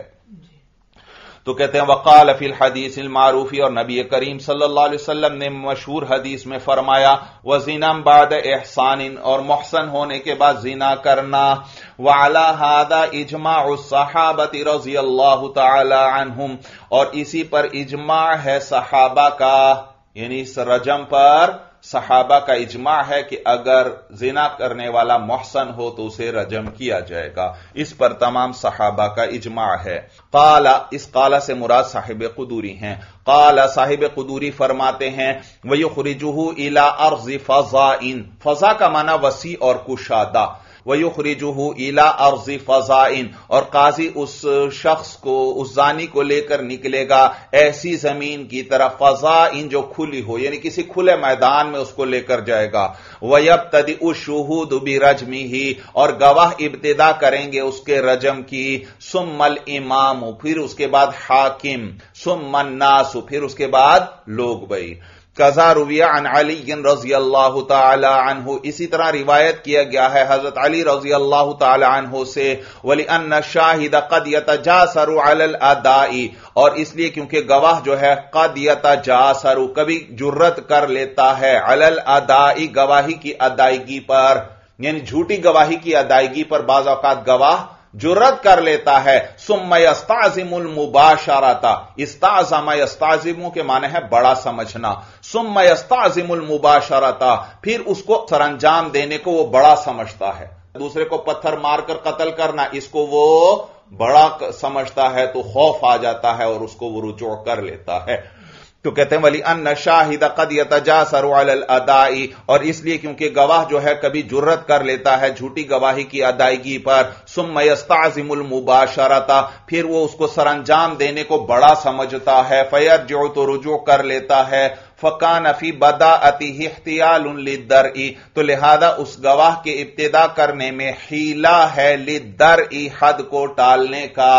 تو کہتے ہیں وقال فی الحدیث المعروف، اور نبی کریم صلی اللہ علیہ وسلم نے مشہور حدیث میں فرمایا وزنا بعد احسان، اور محسن ہونے کے بعد زنا کرنا. وعلی ھذا اجماع الصحابہ رضی اللہ تعالی عنہم، اور اسی پر اجماع ہے صحابہ کا، یعنی اس رجم پر صحابہ کا اجماع ہے کہ اگر زنا کرنے والا محسن ہو تو اسے رجم کیا جائے گا. اس پر تمام صحابہ کا اجماع ہے. قال، اس قال سے مراد صاحب قدوری ہیں. قال، صاحب قدوری فرماتے ہیں وَيُخْرِجُهُ إِلَىٰ أَرْضِ فَضَائِن، فضا کا معنی وسیع اور کشادہ. وَيُخْرِجُهُ إِلَىٰ أَرْضِ فَضَائِن، اور قاضی اس شخص کو، اس زانی کو لے کر نکلے گا ایسی زمین کی طرف فضائن جو کھلی ہو، یعنی کسی کھلے میدان میں اس کو لے کر جائے گا. وَيَبْتَدِئُ الشُّهُودُ بِرَجْمِهِ، اور گواہ ابتدا کریں گے اس کے رجم کی. ثُمَّ الْإِمَامُ، پھر اس کے بعد حاکم. ثُمَّ النَّاسُ، پھر اس کے بعد لوگ. بھائی قضا رویہ عن علی رضی اللہ تعالی عنہ، اسی طرح روایت کیا گیا ہے حضرت علی رضی اللہ تعالی عنہ سے. وَلِأَنَّ الشَّاهِدَ قَدْ يَتَجَاسَرُ عَلَى الْأَدَاءِ، اور اس لیے کیونکہ گواہ جو ہے قد يتجاسر، کبھی جرت کر لیتا ہے، علی الادائی، گواہی کی ادائیگی پر، یعنی جھوٹی گواہی کی ادائیگی پر بعض اوقات گواہ جرت کر لیتا ہے. ثم يستعظم المباشرۃ، استعظم یستعظم کے معنی ہے بڑا سمجھنا. ثم يستعظم المباشرۃ، پھر اس کو سر انجام دینے کو وہ بڑا سمجھتا ہے. دوسرے کو پتھر مار کر قتل کرنا، اس کو وہ بڑا سمجھتا ہے تو خوف آ جاتا ہے اور اس کو وہ رجوع کر لیتا ہے. تو کہتے ہیں وَلِأَنَّ الشَّاهِدَ قَدْ يَتَجَاسَرُ عَلَى الْأَدَاءِ، اور اس لیے کیونکہ گواہ جو ہے کبھی جرت کر لیتا ہے جھوٹی گواہی کی ادائیگی پر. ثُمَّ يَسْتَعْظِمُ الْمُبَاشَرَةَ، پھر وہ اس کو سر انجام دینے کو بڑا سمجھتا ہے. فَيَرْجِعُ، تو رجوع کر لیتا ہے. فَكَانَ فِي بَدَاءَتِهِ احْتِيَالٌ لِلدَّرْءِ، تو لہذا اس گواہ کے ابتدا کرنے میں حیلہ ہے لِلدَّرْءِ، حد کو ٹالنے کا.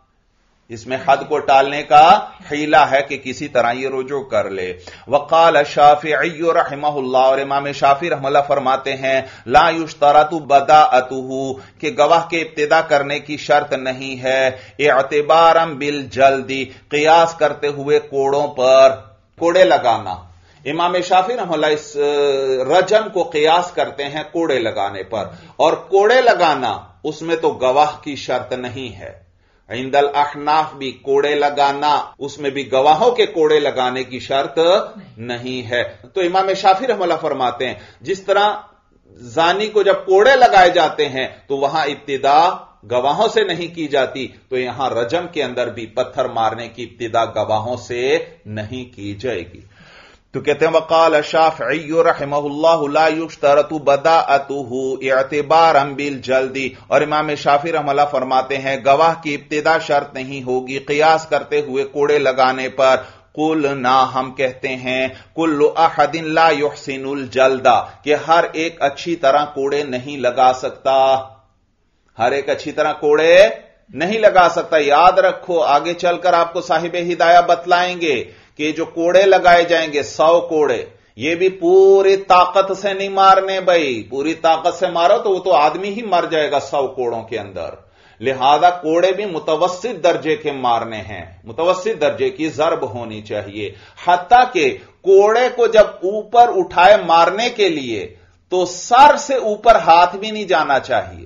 اس میں حد کو ٹالنے کا حیلہ ہے کہ کسی طرح یہ رجوع کر لے. وقال الشافعی رحمہ اللہ، اور امام شافعی رحمہ اللہ فرماتے ہیں لا یشترط بداءتہ، کہ گواہ کے ابتدا کرنے کی شرط نہیں ہے. اعتبارا بالجلد، قیاس کرتے ہوئے کوڑوں پر، کوڑے لگانا. امام شافعی رحمہ اللہ اس رجم کو قیاس کرتے ہیں کوڑے لگانے پر، اور کوڑے لگانا اس میں تو گواہ کی شرط نہیں ہے. عند الاحناف بھی کوڑے لگانا، اس میں بھی گواہوں کے کوڑے لگانے کی شرط نہیں ہے. تو امام شافعی رحمہ اللہ فرماتے ہیں جس طرح زانی کو جب کوڑے لگائے جاتے ہیں تو وہاں ابتدا گواہوں سے نہیں کی جاتی تو یہاں رجم کے اندر بھی پتھر مارنے کی ابتدا گواہوں سے نہیں کی جائے گی۔ تو کہتے ہیں وقال الشافعی رحمہ اللہ لا یشترط بداءتہ اعتبارا بالجلد، اور امام شافعی رحمہ اللہ فرماتے ہیں گواہ کی ابتدا شرط نہیں ہوگی قیاس کرتے ہوئے کوڑے لگانے پر۔ قلنا ہم کہتے ہیں کل احد لا یحسن الجلد، کہ ہر ایک اچھی طرح کوڑے نہیں لگا سکتا، ہر ایک اچھی طرح کوڑے نہیں لگا سکتا۔ یاد رکھو آگے چل کر آپ کو صاحب ہدایہ بتلائیں گے کہ جو کوڑے لگائے جائیں گے سو کوڑے، یہ بھی پوری طاقت سے نہیں مارنے بھائی، پوری طاقت سے مارو تو وہ تو آدمی ہی مر جائے گا سو کوڑوں کے اندر، لہذا کوڑے بھی متوسط درجے کے مارنے ہیں، متوسط درجے کی ضرب ہونی چاہیے۔ حتیٰ کہ کوڑے کو جب اوپر اٹھائے مارنے کے لیے تو سر سے اوپر ہاتھ بھی نہیں جانا چاہیے۔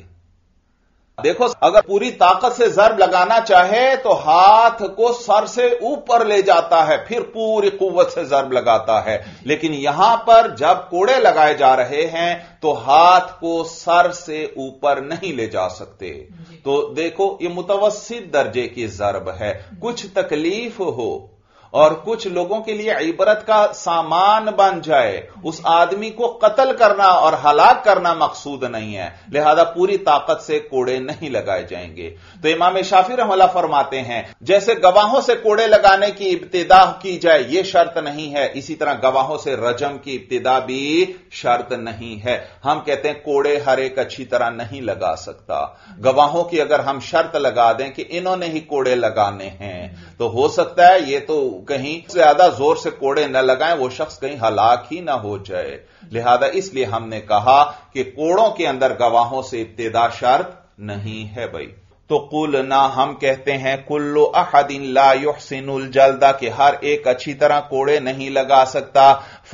دیکھو اگر پوری طاقت سے ضرب لگانا چاہے تو ہاتھ کو سر سے اوپر لے جاتا ہے، پھر پوری قوت سے ضرب لگاتا ہے، لیکن یہاں پر جب کوڑے لگائے جا رہے ہیں تو ہاتھ کو سر سے اوپر نہیں لے جا سکتے۔ تو دیکھو یہ متوسط درجے کی ضرب ہے، کچھ تکلیف ہو اور کچھ لوگوں کے لیے عبرت کا سامان بن جائے، اس آدمی کو قتل کرنا اور ہلاک کرنا مقصود نہیں ہے، لہذا پوری طاقت سے کوڑے نہیں لگائے جائیں گے۔ تو امام شافعی رحمہ اللہ فرماتے ہیں جیسے گواہوں سے کوڑے لگانے کی ابتدا کی جائے یہ شرط نہیں ہے، اسی طرح گواہوں سے رجم کی ابتدا بھی شرط نہیں ہے۔ ہم کہتے ہیں کوڑے ہر ایک اچھی طرح نہیں لگا سکتا، گواہوں کی اگر ہم شرط لگا دیں کہ انہوں نے ہی کوڑے لگانے ہیں تو ہو سکتا ہے یہ تو کہیں زیادہ زور سے کوڑے نہ لگائیں، وہ شخص کہیں ہلاک ہی نہ ہو جائے، لہذا اس لیے ہم نے کہا کہ کوڑوں کے اندر گواہوں سے ابتدا شرط نہیں ہے بھائی۔ تو قلنا ہم کہتے ہیں کل احد لا یحسن الجلد، کہ ہر ایک اچھی طرح کوڑے نہیں لگا سکتا۔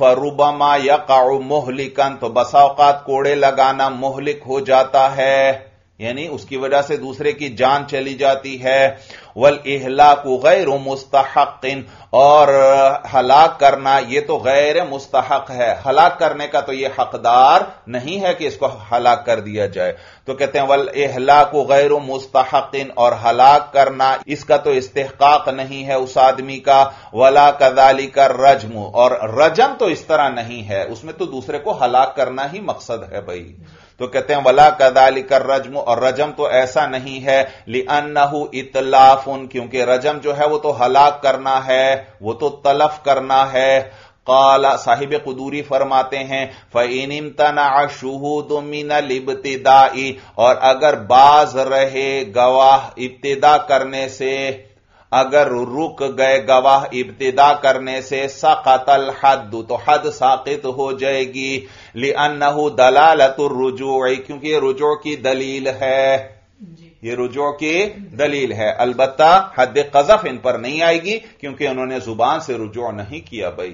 فربما یقع مہلکا، تو بسا اوقات کوڑے لگانا مہلک ہو جاتا ہے، یعنی اس کی وجہ سے دوسرے کی جان چلی جاتی ہے۔ والاہلاک غیر مستحق، اور ہلاک کرنا یہ تو غیر مستحق ہے، ہلاک کرنے کا تو یہ حقدار نہیں ہے کہ اس کو ہلاک کر دیا جائے۔ تو کہتے ہیں والاہلاک غیر مستحق، اور ہلاک کرنا اس کا تو استحقاق نہیں ہے اس آدمی کا۔ ولا کذالک الرجم، اور رجم تو اس طرح نہیں ہے، اس میں تو دوسرے کو ہلاک کرنا ہی مقصد ہے بھائی۔ تو کہتے ہیں ولا کذالک الرجم، اور رجم تو ایسا نہیں ہے، لأنہ اتلاف، کیونکہ رجم جو ہے وہ تو ہلاک کرنا ہے، وہ تو تلف کرنا ہے۔ قال صاحب قدوری فرماتے ہیں فَإِنِ امْتَنَعَ الشُّهُودُ مِنَ الْإِبْتِدَاءِ، اور اگر باز رہے گواہ ابتدا کرنے سے، اگر رک گئے گواہ ابتدا کرنے سے، سقط الحد، تو حد ساقط ہو جائے گی۔ لأنہ دلالت الرجوع، کیونکہ یہ رجوع کی دلیل ہے، یہ رجوع کی دلیل ہے، البتہ حد قذف ان پر نہیں آئے گی کیونکہ انہوں نے زبان سے رجوع نہیں کیا بھائی۔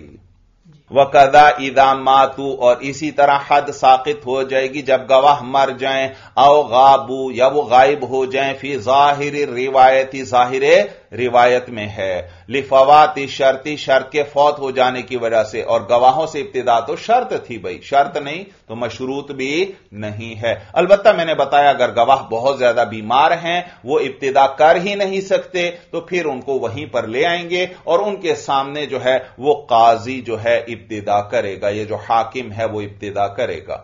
وَقَذَا اِذَا مَاتُوا، اور اسی طرح حد ساقط ہو جائے گی جب گواہ مر جائیں، او غابو، یا وہ غائب ہو جائیں، فی ظاہر روایتی، ظاہر روایت میں ہے، لفوات شرطی، شرط کے فوت ہو جانے کی وجہ سے، اور گواہوں سے ابتدا تو شرط تھی بھائی، شرط نہیں تو مشروط بھی نہیں ہے۔ البتہ میں نے بتایا اگر گواہ بہت زیادہ بیمار ہیں، وہ ابتدا کر ہی نہیں سکتے تو پھر ان کو وہیں پر لے آئیں گے اور ان کے سامنے جو ہے وہ قاضی جو ہے ابتدا کرے گا، یہ جو حاکم ہے وہ ابتدا کرے گا۔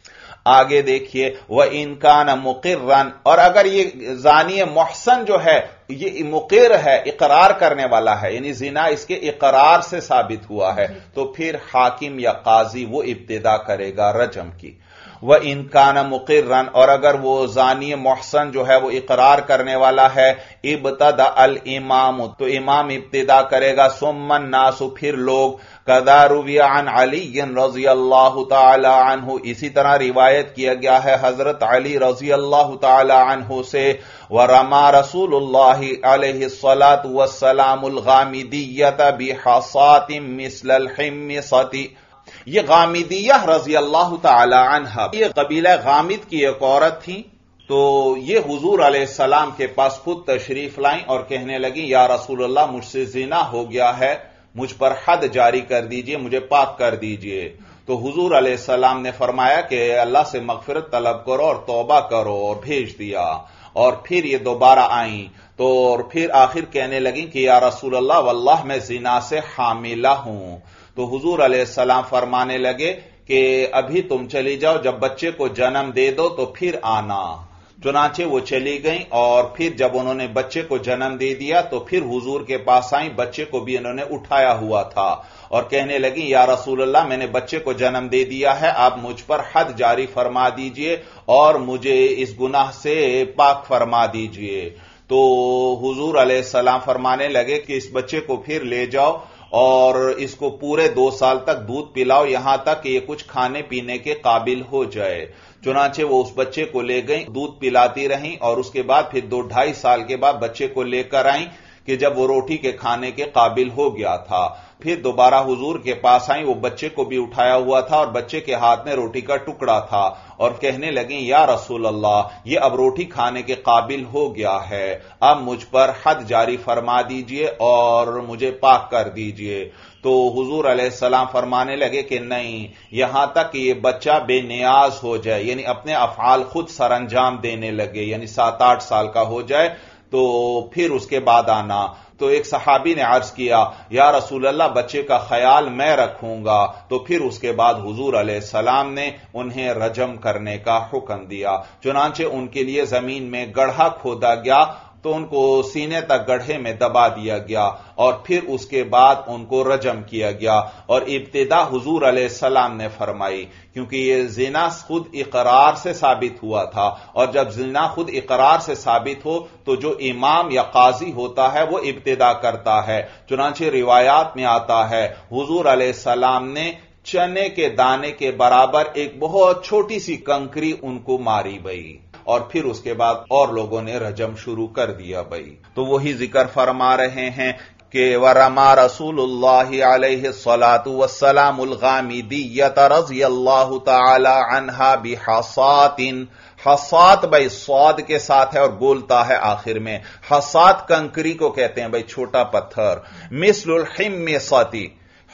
آگے دیکھیے وَإِن كَانَ مُقِرًّا، اور اگر یہ زانی محسن جو ہے یہ مقر ہے، اقرار کرنے والا ہے، یعنی زنا اس کے اقرار سے ثابت ہوا ہے، تو پھر حاکم یا قاضی وہ ابتدا کرے گا رجم کی۔ وَإِن كَانَ مُقِرًّا، اور اگر وہ زانی محسن جو ہے وہ اقرار کرنے والا ہے، ابتدأ الامام، تو امام ابتدا کرے گا، ثم الناس، پھر لوگ۔ کذا روی عن علی رضی اللہ تعالی عنہ، اسی طرح روایت کیا گیا ہے حضرت علی رضی اللہ تعالی عنہ سے، ورما رسول اللہ علیہ الصلاۃ والسلام الغامدیۃ بحصاۃ مثل الحمصۃ، یہ غامدیہ رضی اللہ تعالی عنہ یہ قبیلہ غامد کی ایک عورت تھی، تو یہ حضور علیہ السلام کے پاس خود تشریف لائیں اور کہنے لگیں یا رسول اللہ مجھ سے زنا ہو گیا ہے، مجھ پر حد جاری کر دیجئے، مجھے پاک کر دیجئے۔ تو حضور علیہ السلام نے فرمایا کہ اللہ سے مغفرت طلب کرو اور توبہ کرو، اور بھیج دیا۔ اور پھر یہ دوبارہ آئیں تو اور پھر آخر کہنے لگیں کہ یا رسول اللہ واللہ میں زنا سے حاملہ ہوں. تو حضور علیہ السلام فرمانے لگے کہ ابھی تم چلی جاؤ، جب بچے کو جنم دے دو تو پھر آنا. چنانچہ وہ چلی گئیں اور پھر جب انہوں نے بچے کو جنم دے دیا تو پھر حضور کے پاس آئیں. بچے کو بھی انہوں نے اٹھایا ہوا تھا اور کہنے لگیں یا رسول اللہ میں نے بچے کو جنم دے دیا ہے، آپ مجھ پر حد جاری فرما دیجئے اور مجھے اس گناہ سے پاک فرما دیجئے. تو حضور علیہ السلام فرمانے لگے کہ اس بچے کو پھر لے جاؤ اور اس کو پورے دو سال تک دودھ پلاؤ، یہاں تک کہ یہ کچھ کھانے پینے کے قابل ہو جائے. چنانچہ وہ اس بچے کو لے گئیں، دودھ پلاتی رہیں اور اس کے بعد پھر دو ڈھائی سال کے بعد بچے کو لے کر آئیں کہ جب وہ روٹی کے کھانے کے قابل ہو گیا تھا. پھر دوبارہ حضور کے پاس آئیں، وہ بچے کو بھی اٹھایا ہوا تھا اور بچے کے ہاتھ میں روٹی کا ٹکڑا تھا اور کہنے لگیں یا رسول اللہ یہ اب روٹی کھانے کے قابل ہو گیا ہے، اب مجھ پر حد جاری فرما دیجئے اور مجھے پاک کر دیجئے. تو حضور علیہ السلام فرمانے لگے کہ نہیں، یہاں تک کہ یہ بچہ بے نیاز ہو جائے، یعنی اپنے افعال خود سر انجام دینے لگے، یعنی سات آٹھ سال کا ہو جائے تو پھر اس کے بعد آنا. تو ایک صحابی نے عرض کیا یا رسول اللہ بچے کا خیال میں رکھوں گا. تو پھر اس کے بعد حضور علیہ السلام نے انہیں رجم کرنے کا حکم دیا. چنانچہ ان کے لیے زمین میں گڑھا کھودا گیا تو ان کو سینے تک گڑھے میں دبا دیا گیا اور پھر اس کے بعد ان کو رجم کیا گیا. اور ابتدا حضور علیہ السلام نے فرمائی کیونکہ یہ زنا خود اقرار سے ثابت ہوا تھا، اور جب زنا خود اقرار سے ثابت ہو تو جو امام یا قاضی ہوتا ہے وہ ابتدا کرتا ہے. چنانچہ روایات میں آتا ہے حضور علیہ السلام نے چنے کے دانے کے برابر ایک بہت چھوٹی سی کنکری ان کو ماری بئی اور پھر اس کے بعد اور لوگوں نے رجم شروع کر دیا بھائی. تو وہی ذکر فرما رہے ہیں کہ وَرَمَا رَسُولُ اللَّهِ عَلَيْهِ الصَّلَاةُ وَالسَّلَامُ الْغَامِدِيَّةَ رَضِيَ اللَّهُ تَعَالَى عَنْهَا بِحَصَاتٍ. حصات بھائی صاد کے ساتھ ہے اور بولتا ہے آخر میں. حصات کنکری کو کہتے ہیں بھائی، چھوٹا پتھر. مثل الحمصۃ،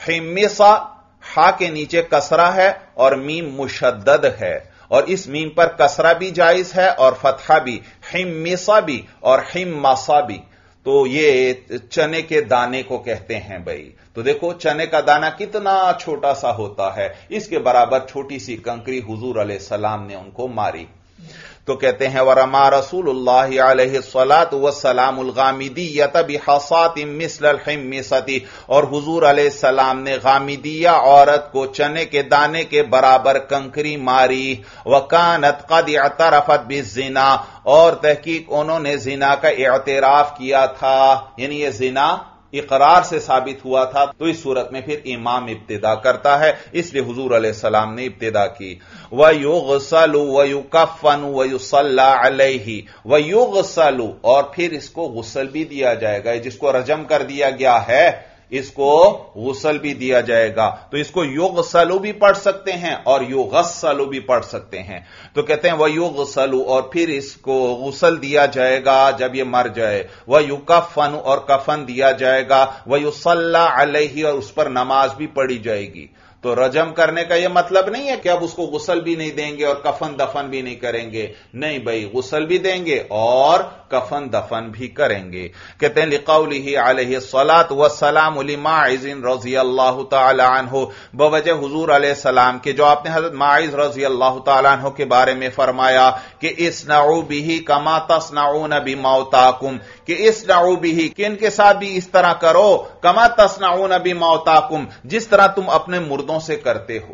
حمصہ ہا کے نیچے کسرہ ہے اور میم مشدد ہے، اور اس میم پر کسرہ بھی جائز ہے اور فتحہ بھی، حمصہ بھی اور حمصہ بھی. تو یہ چنے کے دانے کو کہتے ہیں بھائی. تو دیکھو چنے کا دانہ کتنا چھوٹا سا ہوتا ہے، اس کے برابر چھوٹی سی کنکری حضور علیہ السلام نے ان کو ماری. تو کہتے ہیں وَرَمَا رَسُولُ اللَّهِ عَلَيْهِ الصَّلَاةُ وَالسَّلَامُ الْغَامِدِيَّةَ بِحَصَاتٍ مِثْلَ الْحِمِّصَةِ، اور حضور علیہ السلام نے غامدیہ عورت کو چنے کے دانے کے برابر کنکری ماری. وَكَانَتْ قَدْ اعْتَرَفَتْ بِالزِّنَا، اور تحقیق انہوں نے زنا کا اعتراف کیا تھا، یعنی یہ زنا اقرار سے ثابت ہوا تھا. تو اس صورت میں پھر امام ابتدا کرتا ہے، اس لیے حضور علیہ السلام نے ابتدا کی. وَيُغْسَلُ وَيُكَفَّنُ وَيُصَلَّى عَلَيْهِ، وَيُغْسَلُ، اور پھر اس کو غسل بھی دیا جائے گا. جس کو رجم کر دیا گیا ہے اس کو غسل بھی دیا جائے گا. تو اس کو یغسل بھی پڑھ سکتے ہیں اور یغسل بھی پڑھ سکتے ہیں. تو کہتے ہیں وَيُغْسَلُ، اور پھر اس کو غسل دیا جائے گا جب یہ مر جائے. وَيُكَفَّنُ، اور کفن دیا جائے گا. وَيُصَلَّى عَلَيْهِ، اور اس پر نماز بھی پڑھی جائے گی. تو رجم کرنے کا یہ مطلب نہیں ہے کہ اب اس کو غسل بھی نہیں دیں گے اور کفن دفن بھی نہیں کریں گے. نہیں بھائی، غسل بھی دیں گے اور کفن دفن بھی کریں گے. کہتے ہیں لقوله علیہ الصلاۃ والسلام لماعز رضی اللہ تعالی عنہ، بوجہ حضور علیہ السلام کے جو آپ نے حضرت ماعز رضی اللہ تعالی عنہ کے بارے میں فرمایا کہ اصنعوا به کما تصنعون بموتاکم، کہ اصنعوا به، کہ ان کے ساتھ بھی اس طرح کرو، کما تصنعون بموتاکم، جس طرح تم اپنے مردوں سے کرتے ہو.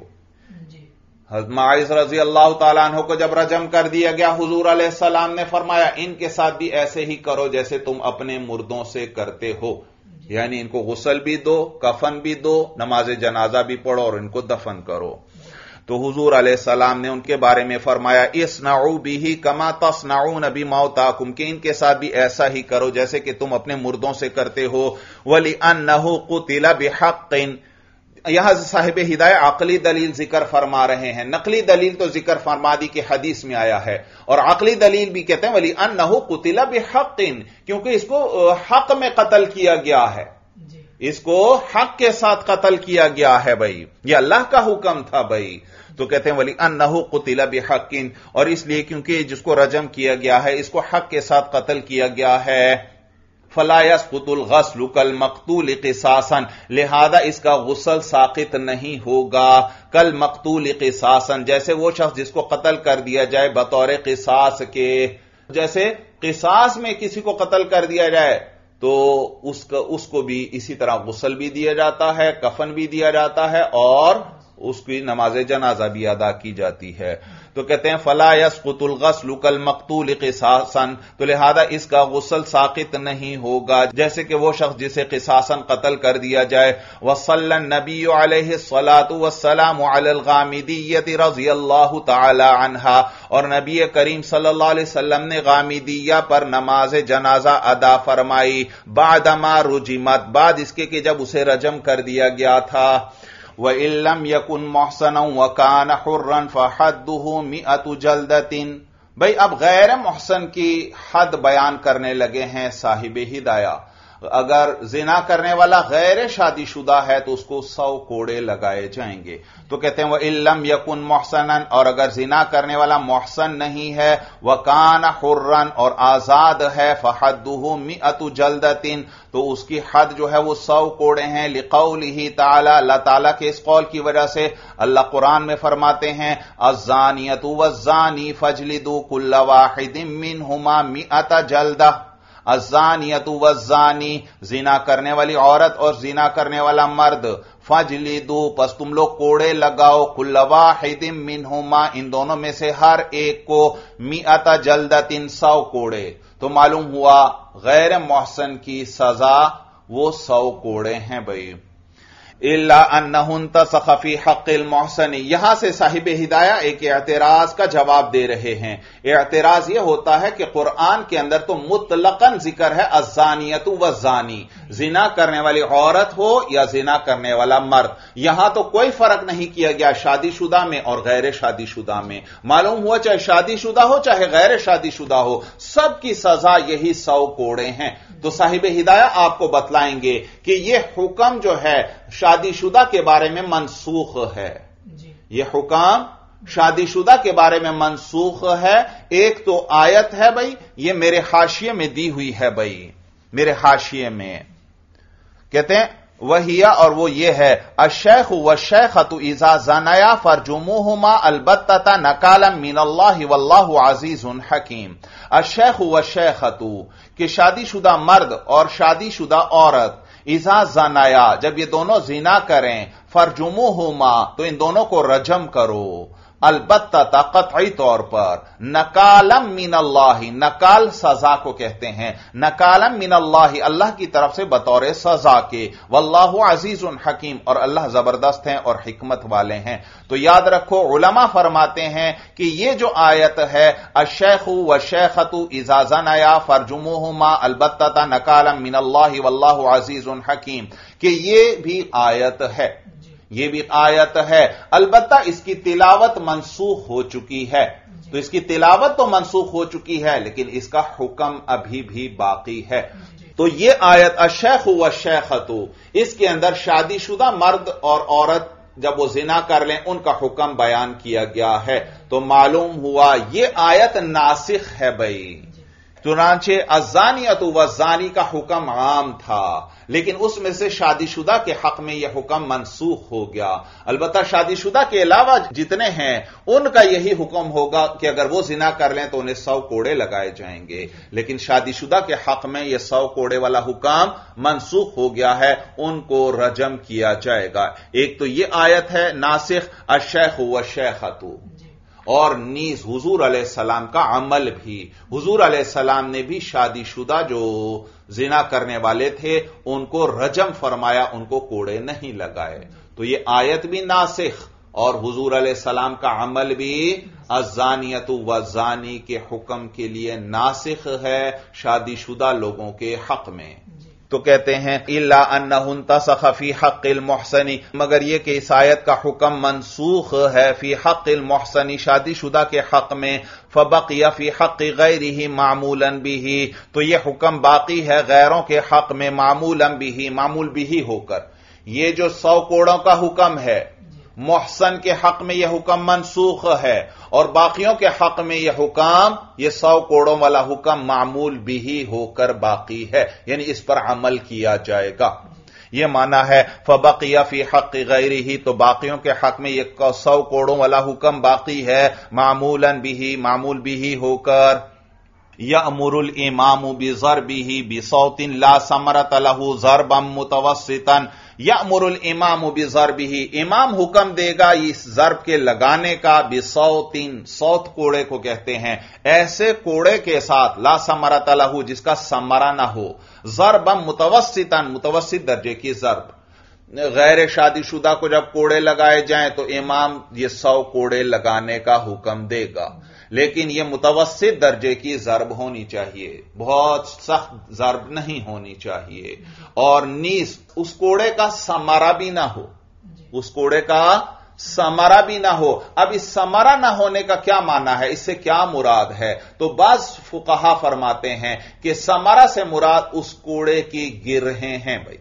حضرت ماعز رضی اللہ تعالیٰ عنہ کو جب رجم کر دیا گیا حضور علیہ السلام نے فرمایا ان کے ساتھ بھی ایسے ہی کرو جیسے تم اپنے مردوں سے کرتے ہو، یعنی ان کو غسل بھی دو، کفن بھی دو، نماز جنازہ بھی پڑھو اور ان کو دفن کرو. تو حضور علیہ السلام نے ان کے بارے میں فرمایا اصنعوا به کما تصنعون بموتاکم، کہ ان کے ساتھ بھی ایسا ہی کرو جیسے کہ تم اپنے مردوں سے کرتے ہو. وَلِأَنَّهُ قُتِلَ بِحَقٍ، یہاں صاحب ہدایہ عقلی دلیل ذکر فرما رہے ہیں. نقلی دلیل تو ذکر فرما دی کہ حدیث میں آیا ہے، اور عقلی دلیل بھی کہتے ہیں وَلِأَنَّهُ قُتِلَ بِحَقٍ، کیونکہ اس کو حق میں قتل کیا گیا ہے. اس کو حق کے ساتھ قتل کیا گیا ہے بھائی، یہ اللہ کا حکم تھا بھائی. تو کہتے ہیں ولی انہ قتل بحق، اور اس لیے کیونکہ جس کو رجم کیا گیا ہے اس کو حق کے ساتھ قتل کیا گیا ہے. فلا يسقط الغسل كالمقتول قصاصا، لہذا اس کا غسل ساقط نہیں ہوگا كالمقتول قصاصا، جیسے وہ شخص جس کو قتل کر دیا جائے بطور قصاص کے. جیسے قصاص میں کسی کو قتل کر دیا جائے تو اس کو اس کو بھی اسی طرح غسل بھی دیا جاتا ہے، کفن بھی دیا جاتا ہے، اور اس کی نماز جنازہ بھی ادا کی جاتی ہے. تو کہتے ہیں فلا يسقط الغسل كالمقتول قصاصا، تو لہذا اس کا غسل ساقط نہیں ہوگا جیسے کہ وہ شخص جسے قصاصا قتل کر دیا جائے. وصلى النبي عليه الصلاة والسلام على الغامدية رضی اللہ تعالی عنہا، اور نبی کریم صلی اللہ علیہ وسلم نے غامدیہ پر نماز جنازہ ادا فرمائی بعدما رجمت، بعد اس کے کہ جب اسے رجم کر دیا گیا تھا. وَإِن لَّمْ يَكُن مُحْصَنًا وَكَانَ حُرًّا فَحَدُّهُ مِئَةُ جَلْدَةٍ. بھئی اب غیر محسن کی حد بیان کرنے لگے ہیں صاحب ہدایہ. اگر زنا کرنے والا غیر شادی شدہ ہے تو اس کو سو کوڑے لگائے جائیں گے. تو کہتے ہیں وَإِن لَّمْ يَكُن مُحْصَنًا، اور اگر زنا کرنے والا محسن نہیں ہے، وَكَانَ حُرًّا، اور آزاد ہے، فَحَدُّهُ مِئَةُ جَلْدَةٍ، تو اس کی حد جو ہے وہ سو کوڑے ہیں. لِقَوْلِهِ تَعَالَى، اللہ تعالیٰ کے اس قول کی وجہ سے اللہ قرآن میں فرماتے ہیں الزَّانِيَةُ وَالزَّانِي فَاجْلِدُوا كُلَّ وَاحِدٍ مِّنْهُمَا مِئَةَ جَلْدَةٍ. الزانیۃ والزانی، زنا کرنے والی عورت اور زنا کرنے والا مرد. فجلدوا، پس تم لوگ کوڑے لگاؤ. کل واحد منہما، ان دونوں میں سے ہر ایک کو. مئۃ جلدۃ، سو کوڑے. تو معلوم ہوا غیر محسن کی سزا وہ سو کوڑے ہیں بھائی. الا انہ انتسخ فی حق المحسن، یہاں سے صاحب ہدایہ ایک اعتراض کا جواب دے رہے ہیں. اعتراض یہ ہوتا ہے کہ قرآن کے اندر تو مطلقاً ذکر ہے الزانیۃ والزانی، زنا کرنے والی عورت ہو یا زنا کرنے والا مرد. یہاں تو کوئی فرق نہیں کیا گیا شادی شدہ میں اور غیر شادی شدہ میں. معلوم ہوا چاہے شادی شدہ ہو چاہے غیر شادی شدہ ہو، سب کی سزا یہی سو کوڑے ہیں. تو صاحب ہدایہ آپ کو بتلائیں گے کہ یہ حکم جو ہے شادی شدہ کے بارے میں منسوخ ہے. یہ حکم شادی شدہ کے بارے میں منسوخ ہے. ایک تو آیت ہے بھائی، یہ میرے حاشیے میں دی ہوئی ہے بھائی، میرے حاشیے میں کہتے ہیں وہیا، اور وہ یہ ہے الشیخ والشیخۃ اذا زنیا فرجموہما البتۃ نکالا من اللہ واللہ عزیز حکیم. الشیخ والشیخۃ، کہ شادی شدہ مرد اور شادی شدہ عورت، اذا زنیا، جب یہ دونوں زنا کریں، فرجموہما، تو ان دونوں کو رجم کرو. البتہ، قطعی طور پر. نکالم من اللہ، نکال سزا کو کہتے ہیں. نکالم من اللہ، اللہ کی طرف سے بطور سزا کے. واللہ عزیز حکیم، اور اللہ زبردست ہیں اور حکمت والے ہیں. تو یاد رکھو علماء فرماتے ہیں کہ یہ جو آیت ہے الشیخ والشیخۃ اذا زنیا فرجموہما البتہ نکالم من اللہ واللہ عزیز حکیم، کہ یہ بھی آیت ہے، یہ بھی آیت ہے. البتہ اس کی تلاوت منسوخ ہو چکی ہے. تو اس کی تلاوت تو منسوخ ہو چکی ہے لیکن اس کا حکم ابھی بھی باقی ہے. تو یہ آیت الشیخ والشیخۃ، اس کے اندر شادی شدہ مرد اور عورت جب وہ زنا کر لیں ان کا حکم بیان کیا گیا ہے. تو معلوم ہوا یہ آیت ناسخ ہے بھائی. چنانچہ الزانیۃ والزانی کا حکم عام تھا لیکن اس میں سے شادی شدہ کے حق میں یہ حکم منسوخ ہو گیا. البتہ شادی شدہ کے علاوہ جتنے ہیں ان کا یہی حکم ہوگا کہ اگر وہ زنا کر لیں تو انہیں سو کوڑے لگائے جائیں گے، لیکن شادی شدہ کے حق میں یہ سو کوڑے والا حکم منسوخ ہو گیا ہے، ان کو رجم کیا جائے گا. ایک تو یہ آیت ہے ناسخ الشیخ والشیخۃ، اور نیز حضور علیہ السلام کا عمل بھی. حضور علیہ السلام نے بھی شادی شدہ جو زنا کرنے والے تھے ان کو رجم فرمایا، ان کو کوڑے نہیں لگائے. تو یہ آیت بھی ناسخ اور حضور علیہ السلام کا عمل بھی الزانیۃ والزانی کے حکم کے لیے ناسخ ہے شادی شدہ لوگوں کے حق میں. تو کہتے ہیں الا انہ انتسخ فی حق المحسن، مگر یہ کہ اس آیت کا حکم منسوخ ہے فی حق المحسن، شادی شدہ کے حق میں، فبقی فی حق غیرہ معمولا بہ، تو یہ حکم باقی ہے غیروں کے حق میں معمولا بہ، معمول بہ ہو کر۔ یہ جو سو کوڑوں کا حکم ہے محسن کے حق میں یہ حکم منسوخ ہے، اور باقیوں کے حق میں یہ حکم، یہ سو کوڑوں والا حکم معمول بھی ہو کر باقی ہے، یعنی اس پر عمل کیا جائے گا۔ یہ معنی ہے فبقی فی حق غیرہ، تو باقیوں کے حق میں یہ سو کوڑوں والا حکم باقی ہے معمولا بھی، معمول بھی ہو کر۔ یأمر الامام بضربہ بصوت لا ثمرۃ لہ ضربا متوسطا، یأمر الامام بضربہ، امام حکم دے گا اس ضرب کے لگانے کا، بصوت، صوت کوڑے کو کہتے ہیں، ایسے کوڑے کے ساتھ لا ثمرۃ لہ، جس کا ثمرہ نہ ہو، ضربا متوسطا، متوسط درجے کی ضرب۔ غیر شادی شدہ کو جب کوڑے لگائے جائیں تو امام یہ سو کوڑے لگانے کا حکم دے گا، لیکن یہ متوسط درجے کی ضرب ہونی چاہیے، بہت سخت ضرب نہیں ہونی چاہیے، اور نیز اس کوڑے کا ثمرہ بھی نہ ہو، اس کوڑے کا ثمرہ بھی نہ ہو۔ اب اس ثمرہ نہ ہونے کا کیا معنی ہے، اس سے کیا مراد ہے؟ تو بعض فقہا فرماتے ہیں کہ ثمرہ سے مراد اس کوڑے کی گرہیں ہیں۔ بھائی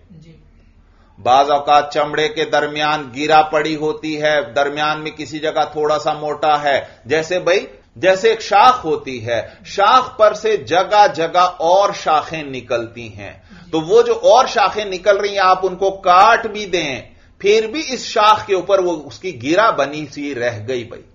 بعض اوقات چمڑے کے درمیان گرا پڑی ہوتی ہے، درمیان میں کسی جگہ تھوڑا سا موٹا ہے، جیسے بھائی جیسے ایک شاخ ہوتی ہے، شاخ پر سے جگہ جگہ اور شاخیں نکلتی ہیں، تو وہ جو اور شاخیں نکل رہی ہیں آپ ان کو کاٹ بھی دیں پھر بھی اس شاخ کے اوپر وہ اس کی گرا بنی سی رہ گئی۔ بھائی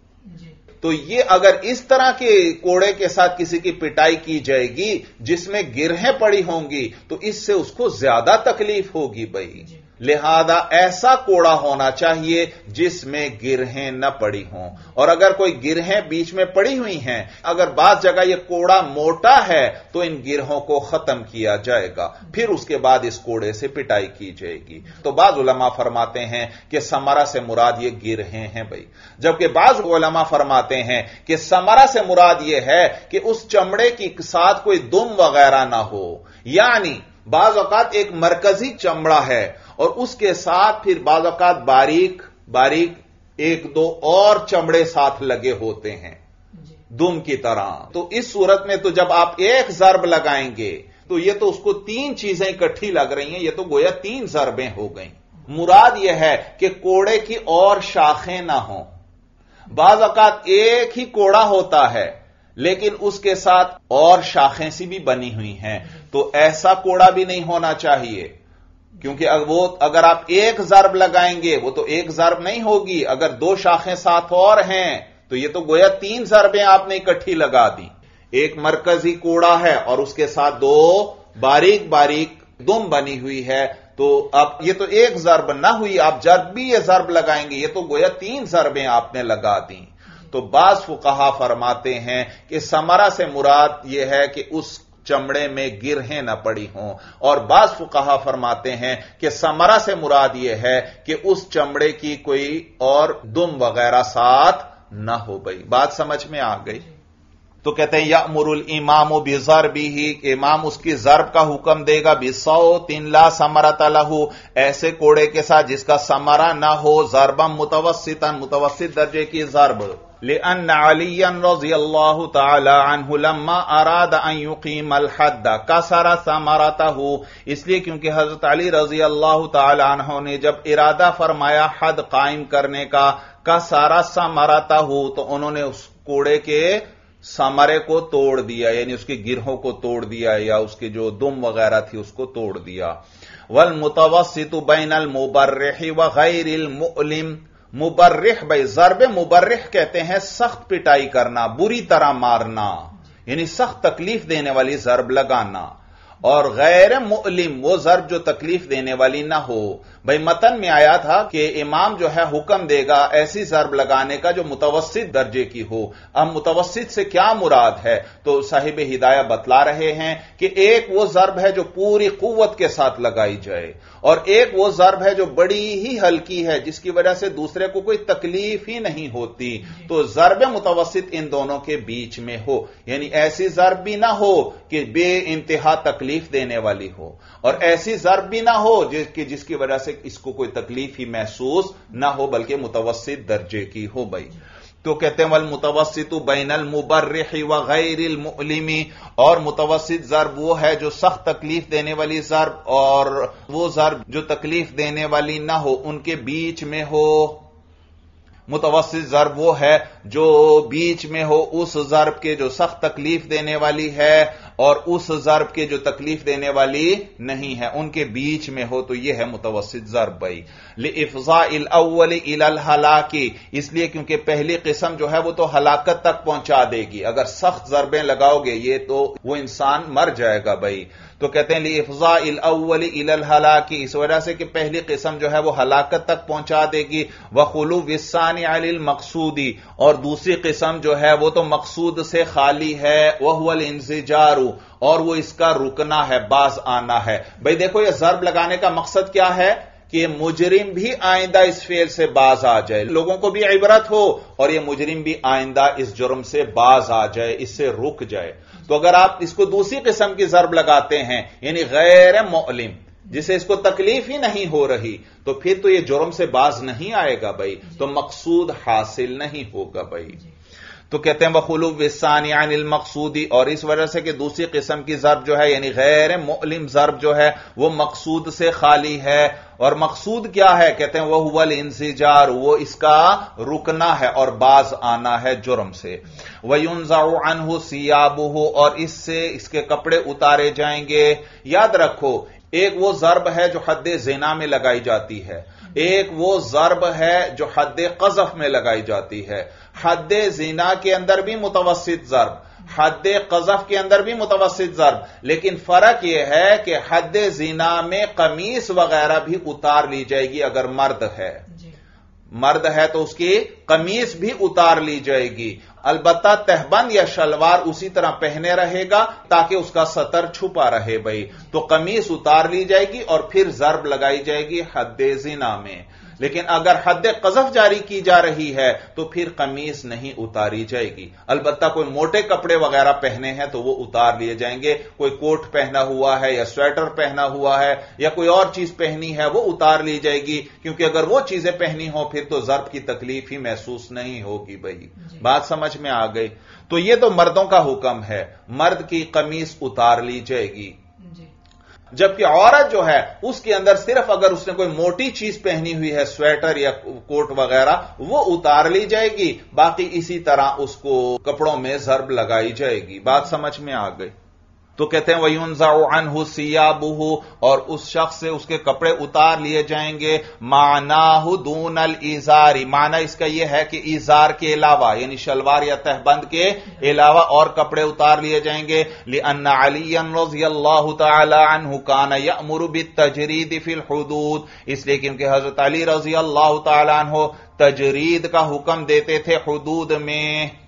تو یہ اگر اس طرح کے کوڑے کے ساتھ کسی کی پٹائی کی جائے گی جس میں گرہیں پڑی ہوں گی تو اس سے اس کو زیادہ تکلیف ہوگی۔ بھائی لہذا ایسا کوڑا ہونا چاہیے جس میں گرہیں نہ پڑی ہوں، اور اگر کوئی گرہیں بیچ میں پڑی ہوئی ہیں، اگر بعض جگہ یہ کوڑا موٹا ہے تو ان گرہوں کو ختم کیا جائے گا، پھر اس کے بعد اس کوڑے سے پٹائی کی جائے گی۔ تو بعض علماء فرماتے ہیں کہ ثمرہ سے مراد یہ گرہیں ہیں بھائی، جبکہ بعض علماء فرماتے ہیں کہ ثمرہ سے مراد یہ ہے کہ اس چمڑے کے ساتھ کوئی دم وغیرہ نہ ہو، یعنی بعض اوقات ایک مرکزی چمڑا ہے اور اس کے ساتھ پھر بعض اوقات باریک باریک ایک دو اور چمڑے ساتھ لگے ہوتے ہیں دم کی طرح، تو اس صورت میں تو جب آپ ایک ضرب لگائیں گے تو یہ تو اس کو تین چیزیں اکٹھی لگ رہی ہیں، یہ تو گویا تین ضربیں ہو گئیں۔ مراد یہ ہے کہ کوڑے کی اور شاخیں نہ ہوں، بعض اوقات ایک ہی کوڑا ہوتا ہے لیکن اس کے ساتھ اور شاخیں سی بھی بنی ہوئی ہیں، تو ایسا کوڑا بھی نہیں ہونا چاہیے، کیونکہ وہ اگر آپ ایک ضرب لگائیں گے وہ تو ایک ضرب نہیں ہوگی، اگر دو شاخیں ساتھ اور ہیں تو یہ تو گویا تین ضربیں آپ نے اکٹھی لگا دی۔ ایک مرکزی کوڑا ہے اور اس کے ساتھ دو باریک باریک دم بنی ہوئی ہے، تو اب یہ تو ایک ضرب نہ ہوئی، آپ جب بھی یہ ضرب لگائیں گے یہ تو گویا تین ضربیں آپ نے لگا دیں۔ تو بعض فقہا فرماتے ہیں کہ ثمرہ سے مراد یہ ہے کہ اس چمڑے میں گرہیں نہ پڑی ہوں، اور بعض فقہا فرماتے ہیں کہ ثمرہ سے مراد یہ ہے کہ اس چمڑے کی کوئی اور دم وغیرہ ساتھ نہ ہو۔ بھئی بات سمجھ میں آ گئی؟ تو کہتے ہیں یأمر الامام بضربہ، امام اس کی ضرب کا حکم دے گا، بصوت لا ثمرۃ لہ، ایسے کوڑے کے ساتھ جس کا ثمرہ نہ ہو، ضربا متوسطا، متوسط درجے کی ضرب۔ لأن علی رضی اللہ تعالی عنہ لما اراد ان یقیم الحد کسر ثمرتہ، اس لیے کیونکہ حضرت علی رضی اللہ تعالی عنہ نے جب ارادہ فرمایا حد قائم کرنے کا، کسر ثمرتہ، تو انہوں نے اس کوڑے کے ثمرے کو توڑ دیا، یعنی اس کی گرہوں کو توڑ دیا یا اس کی جو دم وغیرہ تھی اس کو توڑ دیا۔ والمتوسط بین المبرح وغیر المؤلم، مبرح بھائی ضرب مبرح کہتے ہیں سخت پٹائی کرنا، بری طرح مارنا، یعنی سخت تکلیف دینے والی ضرب لگانا، اور غیر مؤلم وہ ضرب جو تکلیف دینے والی نہ ہو۔ بھائی متن میں آیا تھا کہ امام جو ہے حکم دے گا ایسی ضرب لگانے کا جو متوسط درجے کی ہو۔ اب متوسط سے کیا مراد ہے؟ تو صاحب ہدایہ بتلا رہے ہیں کہ ایک وہ ضرب ہے جو پوری قوت کے ساتھ لگائی جائے، اور ایک وہ ضرب ہے جو بڑی ہی ہلکی ہے جس کی وجہ سے دوسرے کو کوئی تکلیف ہی نہیں ہوتی۔ تو ضرب متوسط ان دونوں کے بیچ میں ہو، یعنی ایسی ضرب بھی نہ ہو کہ بے انتہا تکلیف تکلیف دینے والی ہو، اور ایسی ضرب بھی نہ ہو جس کی وجہ سے اس کو کوئی تکلیف ہی محسوس نہ ہو بلکہ متوسط درجے کی ہو بھائی. تو کہتے ہیں والمتوسط بین المبرح وغیر المؤلم، اور متوسط ضرب وہ ہے جو سخت تکلیف دینے والی ضرب اور وہ ضرب جو تکلیف دینے والی نہ ہو ان کے بیچ میں ہو. متوسط ضرب وہ ہے جو بیچ میں ہو اس ضرب کے جو سخت تکلیف دینے والی ہے اور اس ضرب کے جو تکلیف دینے والی نہیں ہے، ان کے بیچ میں ہو، تو یہ ہے متوسط ضرب بھائی. لِإِفْضَاءِ الْأَوَّلِ إِلَى الْهَلَاكِ، اس لیے کیونکہ پہلی قسم جو ہے وہ تو ہلاکت تک پہنچا دے گی. اگر سخت ضربیں لگاؤ گے یہ تو وہ انسان مر جائے گا بھائی. تو کہتے ہیں لِإِفْضَاءِ الْأَوَّلِ إِلَى الْهَلَاكِ، اس وجہ سے کہ پہلی قسم جو ہے وہ ہلاکت تک پہنچا دے گی. وَخُلُوِّ الثَّانِعِ لِلْمَقْصُودِ، اور دوسری قسم جو ہے وہ تو مقصود سے خالی ہے. وَهُوَ الْإِنزِجَارُ، اور وہ اس کا رکنا ہے، باز آنا ہے. بھئی دیکھو یہ ضرب لگانے کا مقصد کیا ہے کہ مجرم بھی آئندہ اس فعل سے باز آ جائے، لوگوں کو بھی عبرت ہو اور یہ مجرم بھی آئندہ اس جرم سے باز آ جائے، اس سے رک جائے. تو اگر آپ اس کو دوسری قسم کی ضرب لگاتے ہیں یعنی غیر مؤلم، جسے اس کو تکلیف ہی نہیں ہو رہی، تو پھر تو یہ جرم سے باز نہیں آئے گا بھائی، تو مقصود حاصل نہیں ہوگا بھائی. تو کہتے ہیں وَخُلُوِّ الثَّانِعِ عَنِ الْمَقْصُودِ، اور اس وجہ سے کہ دوسری قسم کی ضرب جو ہے یعنی غیر مؤلم ضرب جو ہے وہ مقصود سے خالی ہے. اور مقصود کیا ہے؟ کہتے ہیں وَهُوَ الْإِنزِجَارُ، وہ اس کا رکنا ہے اور باز آنا ہے جرم سے. وَيُنزَعُ عَنْهُ ثِيَابُهُ، اور اس سے اس کے کپڑے اتارے جائیں گے. یاد رکھو ایک وہ ضرب ہے جو حد زنا میں لگائی جاتی ہے، ایک وہ ضرب ہے جو حد قذف میں لگائی جاتی ہے. حد زنا کے اندر بھی متوسط ضرب، حد قذف کے اندر بھی متوسط ضرب، لیکن فرق یہ ہے کہ حد زنا میں قمیص وغیرہ بھی اتار لی جائے گی. اگر مرد ہے مرد ہے تو اس کی قمیص بھی اتار لی جائے گی، البتہ تہبند یا شلوار اسی طرح پہنے رہے گا تاکہ اس کا سطر چھپا رہے بھائی. تو قمیص اتار لی جائے گی اور پھر ضرب لگائی جائے گی حد زنا میں. لیکن اگر حد قذف جاری کی جا رہی ہے تو پھر قمیص نہیں اتاری جائے گی. البتہ کوئی موٹے کپڑے وغیرہ پہنے ہیں تو وہ اتار لیے جائیں گے، کوئی کوٹ پہنا ہوا ہے یا سویٹر پہنا ہوا ہے یا کوئی اور چیز پہنی ہے وہ اتار لی جائے گی، کیونکہ اگر وہ چیزیں پہنی ہوں پھر تو ضرب کی تکلیف ہی محسوس نہیں ہوگی بھائی. بات سمجھ میں آ گئی؟ تو یہ تو مردوں کا حکم ہے، مرد کی قمیص اتار لی جائے گی. جبکہ عورت جو ہے اس کے اندر صرف اگر اس نے کوئی موٹی چیز پہنی ہوئی ہے، سویٹر یا کوٹ وغیرہ، وہ اتار لی جائے گی، باقی اسی طرح اس کو کپڑوں میں ضرب لگائی جائے گی. بات سمجھ میں آ گئی؟ تو کہتے ہیں وَيُنزَعُ عَنْهُ ثِيَابُهُ، اور اس شخص سے اس کے کپڑے اتار لیے جائیں گے. مَعْنَاهُ دُونَ الْإِزَارِ، معنی اس کا یہ ہے کہ ایزار کے علاوہ یعنی شلوار یا تہبند کے علاوہ اور کپڑے اتار لیے جائیں گے. لِأَنَّ عَلِيًّا رَضِيَ اللَّهُ تَعَالَى عَنْهُ كَانَ يَأْمُرُ بِالتَّجْرِيدِ فِي الْحُدُودِ، اس لیے کیونکہ حضرت علی رضی اللہ تعالی عنہ تجرید کا حکم دیتے تھے حدود میں.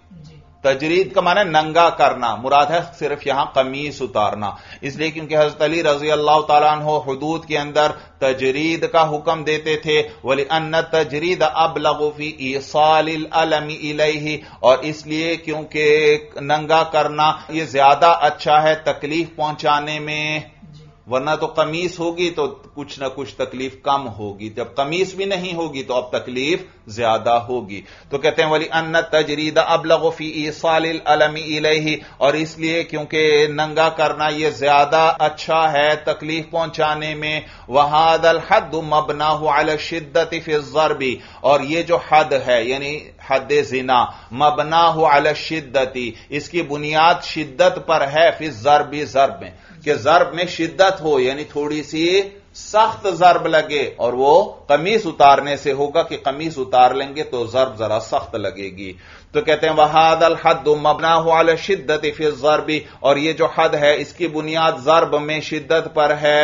تجرید کا معنی ننگا کرنا، مراد ہے صرف یہاں قمیص اتارنا، اس لیے کیونکہ حضرت علی رضی اللہ تعالیٰ عنہ حدود کے اندر تجرید کا حکم دیتے تھے. وَلِأَنَّ التَّجْرِيدَ أَبْلَغُ فِي إِيصَالِ الْأَلَمِ إِلَيْهِ، اور اس لیے کیونکہ ننگا کرنا یہ زیادہ اچھا ہے تکلیف پہنچانے میں، ورنہ تو قمیص ہوگی تو کچھ نہ کچھ تکلیف کم ہوگی، جب قمیص بھی نہیں ہوگی تو اب تکلیف زیادہ ہوگی. تو کہتے ہیں وَلِأَنَّ التَّجْرِيدَ أَبْلَغُ فِي إِيصَالِ الْأَلَمِ إِلَيْهِ، اور اس لیے کیونکہ ننگا کرنا یہ زیادہ اچھا ہے تکلیف پہنچانے میں. وَهَذَا الْحَدُّ مَبْنَاهُ عَلَى الشِّدَّةِ فِي الضَّرْبِ، اور یہ جو حد ہے یعنی حد زنا، مبناہ علی الشدۃ، اس کی بنیاد شدت پر ہے. فی الضرب، ضرب میں کہ ضرب میں شدت ہو یعنی تھوڑی سی سخت ضرب لگے، اور وہ قمیص اتارنے سے ہوگا کہ قمیص اتار لیں گے تو ضرب ذرا سخت لگے گی. تو کہتے ہیں وَهَذَا الْحَدُّ مَبْنَاهُ عَلَى الشِّدَّةِ فِي الضَّرْبِ، اور یہ جو حد ہے اس کی بنیاد ضرب میں شدت پر ہے.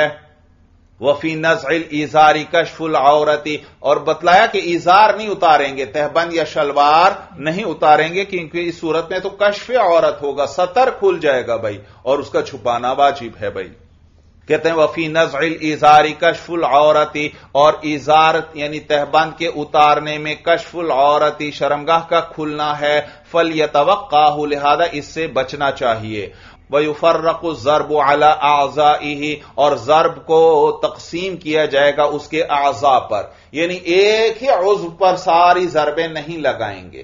وفی نزع الازار کشف العورت، اور بتلایا کہ ایزار نہیں اتاریں گے، تہبند یا شلوار نہیں اتاریں گے، کیونکہ اس صورت میں تو کشف عورت ہوگا، سطر کھل جائے گا بھائی، اور اس کا چھپانا واجب ہے بھائی. کہتے ہیں وفی نزع الازار کشف العورت، اور ایزار یعنی تہبند کے اتارنے میں کشف العورت شرمگاہ کا کھلنا ہے. فلیتوقعہ، لہذا اس سے بچنا چاہیے. وَيُفَرَّقُ الضَّرْبُ عَلَى أَعْضَائِهِ، اور ضرب کو تقسیم کیا جائے گا اس کے اعضاء پر، یعنی ایک ہی عضو پر ساری ضربیں نہیں لگائیں گے،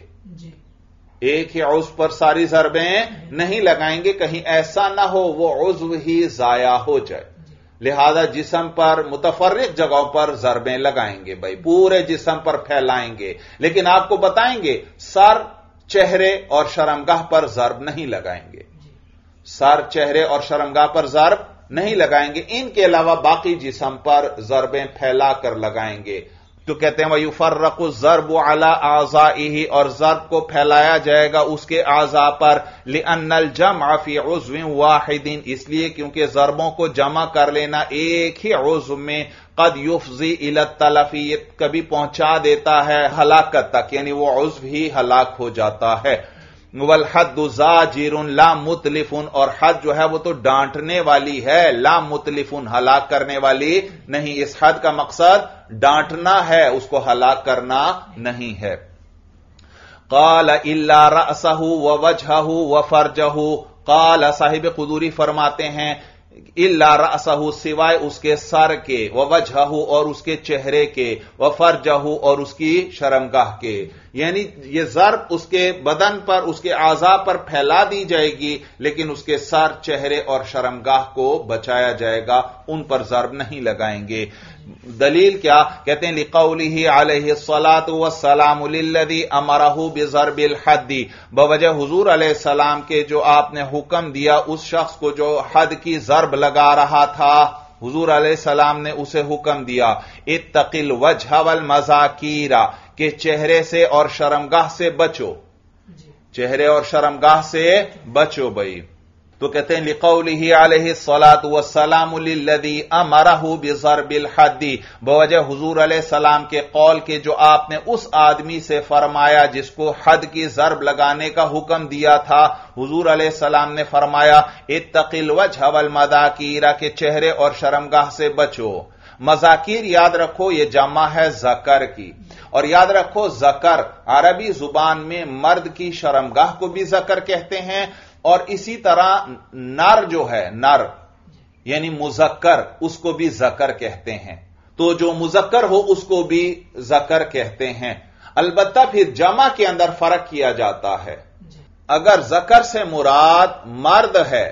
ایک ہی عضو پر ساری ضربیں نہیں لگائیں گے، کہیں ایسا نہ ہو وہ عضو ہی ضائع ہو جائے، لہذا جسم پر متفرق جگہوں پر ضربیں لگائیں گے، بھائی پورے جسم پر پھیلائیں گے، لیکن آپ کو بتائیں گے سر، چہرے اور شرمگاہ پر ضرب نہیں لگائیں گے، سر، چہرے اور شرمگاہ پر ضرب نہیں لگائیں گے، ان کے علاوہ باقی جسم پر ضربیں پھیلا کر لگائیں گے۔ تو کہتے ہیں وَيُفَرَّقُ الضَّرْبُ عَلَى أَعْضَائِهِ، اور ضرب کو پھیلایا جائے گا اس کے اعضاء پر، لِأَنَّ الْجَمْعَ فِي عُضْوٍ وَاحِدٍ، اس لیے کیونکہ ضربوں کو جمع کر لینا ایک ہی عضو میں قد يفضي الى التلف، کبھی پہنچا دیتا ہے ہلاکت تک، یعنی وہ عضو ہی ہلاک ہو جاتا ہے۔ والحد زاجر لا متلف، اور حد جو ہے وہ تو ڈانٹنے والی ہے، لا متلف، ہلاک کرنے والی نہیں، اس حد کا مقصد ڈانٹنا ہے، اس کو ہلاک کرنا نہیں ہے۔ قال الا رأسه ووجهه وفرجه، قال صاحب قدوری فرماتے ہیں الا رأسه، سوائے اس کے سر کے، ووجهه اور اس کے چہرے کے، وفرجه اور اس کی شرمگاہ کے، یعنی یہ ضرب اس کے بدن پر، اس کے اعضاء پر پھیلا دی جائے گی، لیکن اس کے سر، چہرے اور شرمگاہ کو بچایا جائے گا، ان پر ضرب نہیں لگائیں گے۔ دلیل کیا؟ کہتے ہیں لقولہ علیہ الصلاۃ والسلام للذی امرہ بضرب الحد، بوجہ حضور علیہ السلام کے جو آپ نے حکم دیا اس شخص کو جو حد کی ضرب لگا رہا تھا، حضور علیہ السلام نے اسے حکم دیا اتق الوجہ والمذاکیر، کہ چہرے سے اور شرمگاہ سے بچو، چہرے اور شرمگاہ سے بچو بھائی۔ تو کہتے ہیں لقولہ علیہ الصلاۃ والسلام للذی امرہ بضرب الحد، بوجہ حضور علیہ السلام کے قول کے جو آپ نے اس آدمی سے فرمایا جس کو حد کی ضرب لگانے کا حکم دیا تھا، حضور علیہ السلام نے فرمایا اتق الوجہ والمذاکیر، کہ چہرے اور شرمگاہ سے بچو۔ مذاکیر یاد رکھو یہ جمع ہے ذکر کی، اور یاد رکھو ذکر عربی زبان میں مرد کی شرمگاہ کو بھی ذکر کہتے ہیں، اور اسی طرح نر جو ہے، نر یعنی مذکر، اس کو بھی ذکر کہتے ہیں، تو جو مذکر ہو اس کو بھی ذکر کہتے ہیں۔ البتہ پھر جمع کے اندر فرق کیا جاتا ہے، اگر ذکر سے مراد مرد ہے،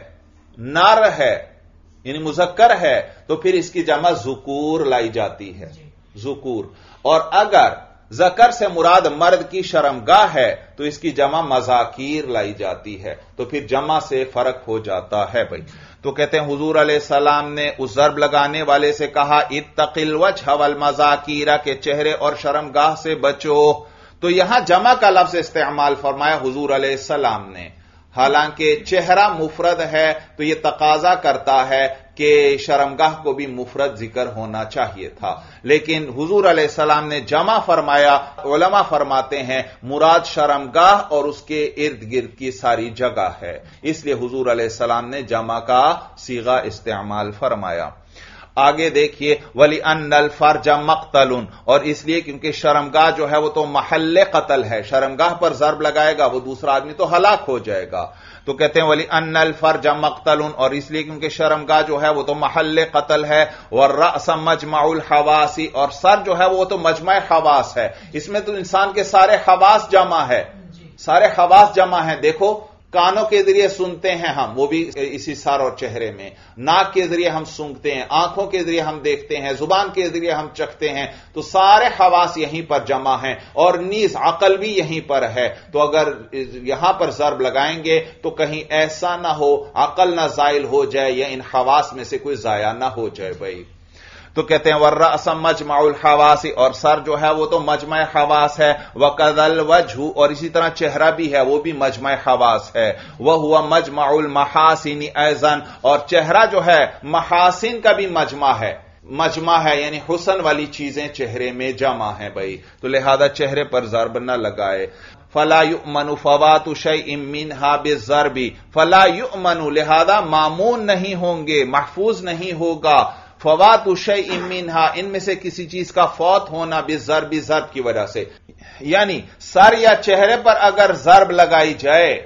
نر ہے، یعنی مذکر ہے، تو پھر اس کی جمع ذکور لائی جاتی ہے، ذکور، اور اگر ذکر سے مراد مرد کی شرمگاہ ہے تو اس کی جمع مذاکیر لائی جاتی ہے، تو پھر جمع سے فرق ہو جاتا ہے بھائی۔ تو کہتے ہیں حضور علیہ السلام نے اس ضرب لگانے والے سے کہا اتق الوجہ والمذاکیر، کہ چہرے اور شرمگاہ سے بچو، تو یہاں جمع کا لفظ استعمال فرمایا حضور علیہ السلام نے، حالانکہ چہرہ مفرد ہے تو یہ تقاضا کرتا ہے کہ شرمگاہ کو بھی مفرد ذکر ہونا چاہیے تھا، لیکن حضور علیہ السلام نے جمع فرمایا۔ علماء فرماتے ہیں مراد شرمگاہ اور اس کے ارد گرد کی ساری جگہ ہے، اس لیے حضور علیہ السلام نے جمع کا صیغہ استعمال فرمایا۔ آگے دیکھیے وَلِأَنَّ الْفَرْجَ مَقْتَلٌ، اور اس لیے کیونکہ شرمگاہ جو ہے وہ تو محل قتل ہے، شرمگاہ پر ضرب لگائے گا وہ دوسرا آدمی تو ہلاک ہو جائے گا، تو کہتے ہیں وَلِأَنَّ الْفَرْجَ مَقْتَلٌ، اور اس لیے کیونکہ شرمگاہ جو ہے وہ تو محل قتل ہے، وَالرَّأْسَ مَجْمَعُ الْحَوَاسِ، اور سر جو ہے وہ تو مجمع حواس ہے، اس میں تو انسان کے سارے حواس جمع ہے، سارے حواس جمع ہیں۔ دیکھو کانوں کے ذریعے سنتے ہیں ہم، وہ بھی اسی سر اور چہرے میں، ناک کے ذریعے ہم سونگھتے ہیں، آنکھوں کے ذریعے ہم دیکھتے ہیں، زبان کے ذریعے ہم چکھتے ہیں، تو سارے حواس یہیں پر جمع ہیں، اور نیز عقل بھی یہیں پر ہے، تو اگر یہاں پر ضرب لگائیں گے تو کہیں ایسا نہ ہو عقل نہ زائل ہو جائے یا ان حواس میں سے کوئی ضائع نہ ہو جائے بھائی۔ تو کہتے ہیں وَالرَّأْسَ مَجْمَعُ الْحَوَاسِ، اور سر جو ہے وہ تو مجمع حواس ہے، وَكَذَا الْوَجْهُ، اور اسی طرح چہرہ بھی ہے وہ بھی مجمع حواس ہے، وَهُوَ مَجْمَعُ الْمَحَاسِنِ أَيْضًا، اور چہرہ جو ہے محاسن کا بھی مجمع ہے، مجمع ہے یعنی حسن والی چیزیں چہرے میں جمع ہیں بھائی، تو لہذا چہرے پر ضرب نہ لگائے۔ فَلَا يُؤْمَنُ فَوَاتُ شَيْءٍ مِّنْهَا بِالضَّرْبِ، فَلَا يُؤْمَنُ، لہذا مامون نہیں ہوں گے، محفوظ نہیں ہوگا، فوات شیء منہا، ان میں سے کسی چیز کا فوت ہونا بالضرب، ضرب کی وجہ سے، یعنی سر یا چہرے پر اگر ضرب لگائی جائے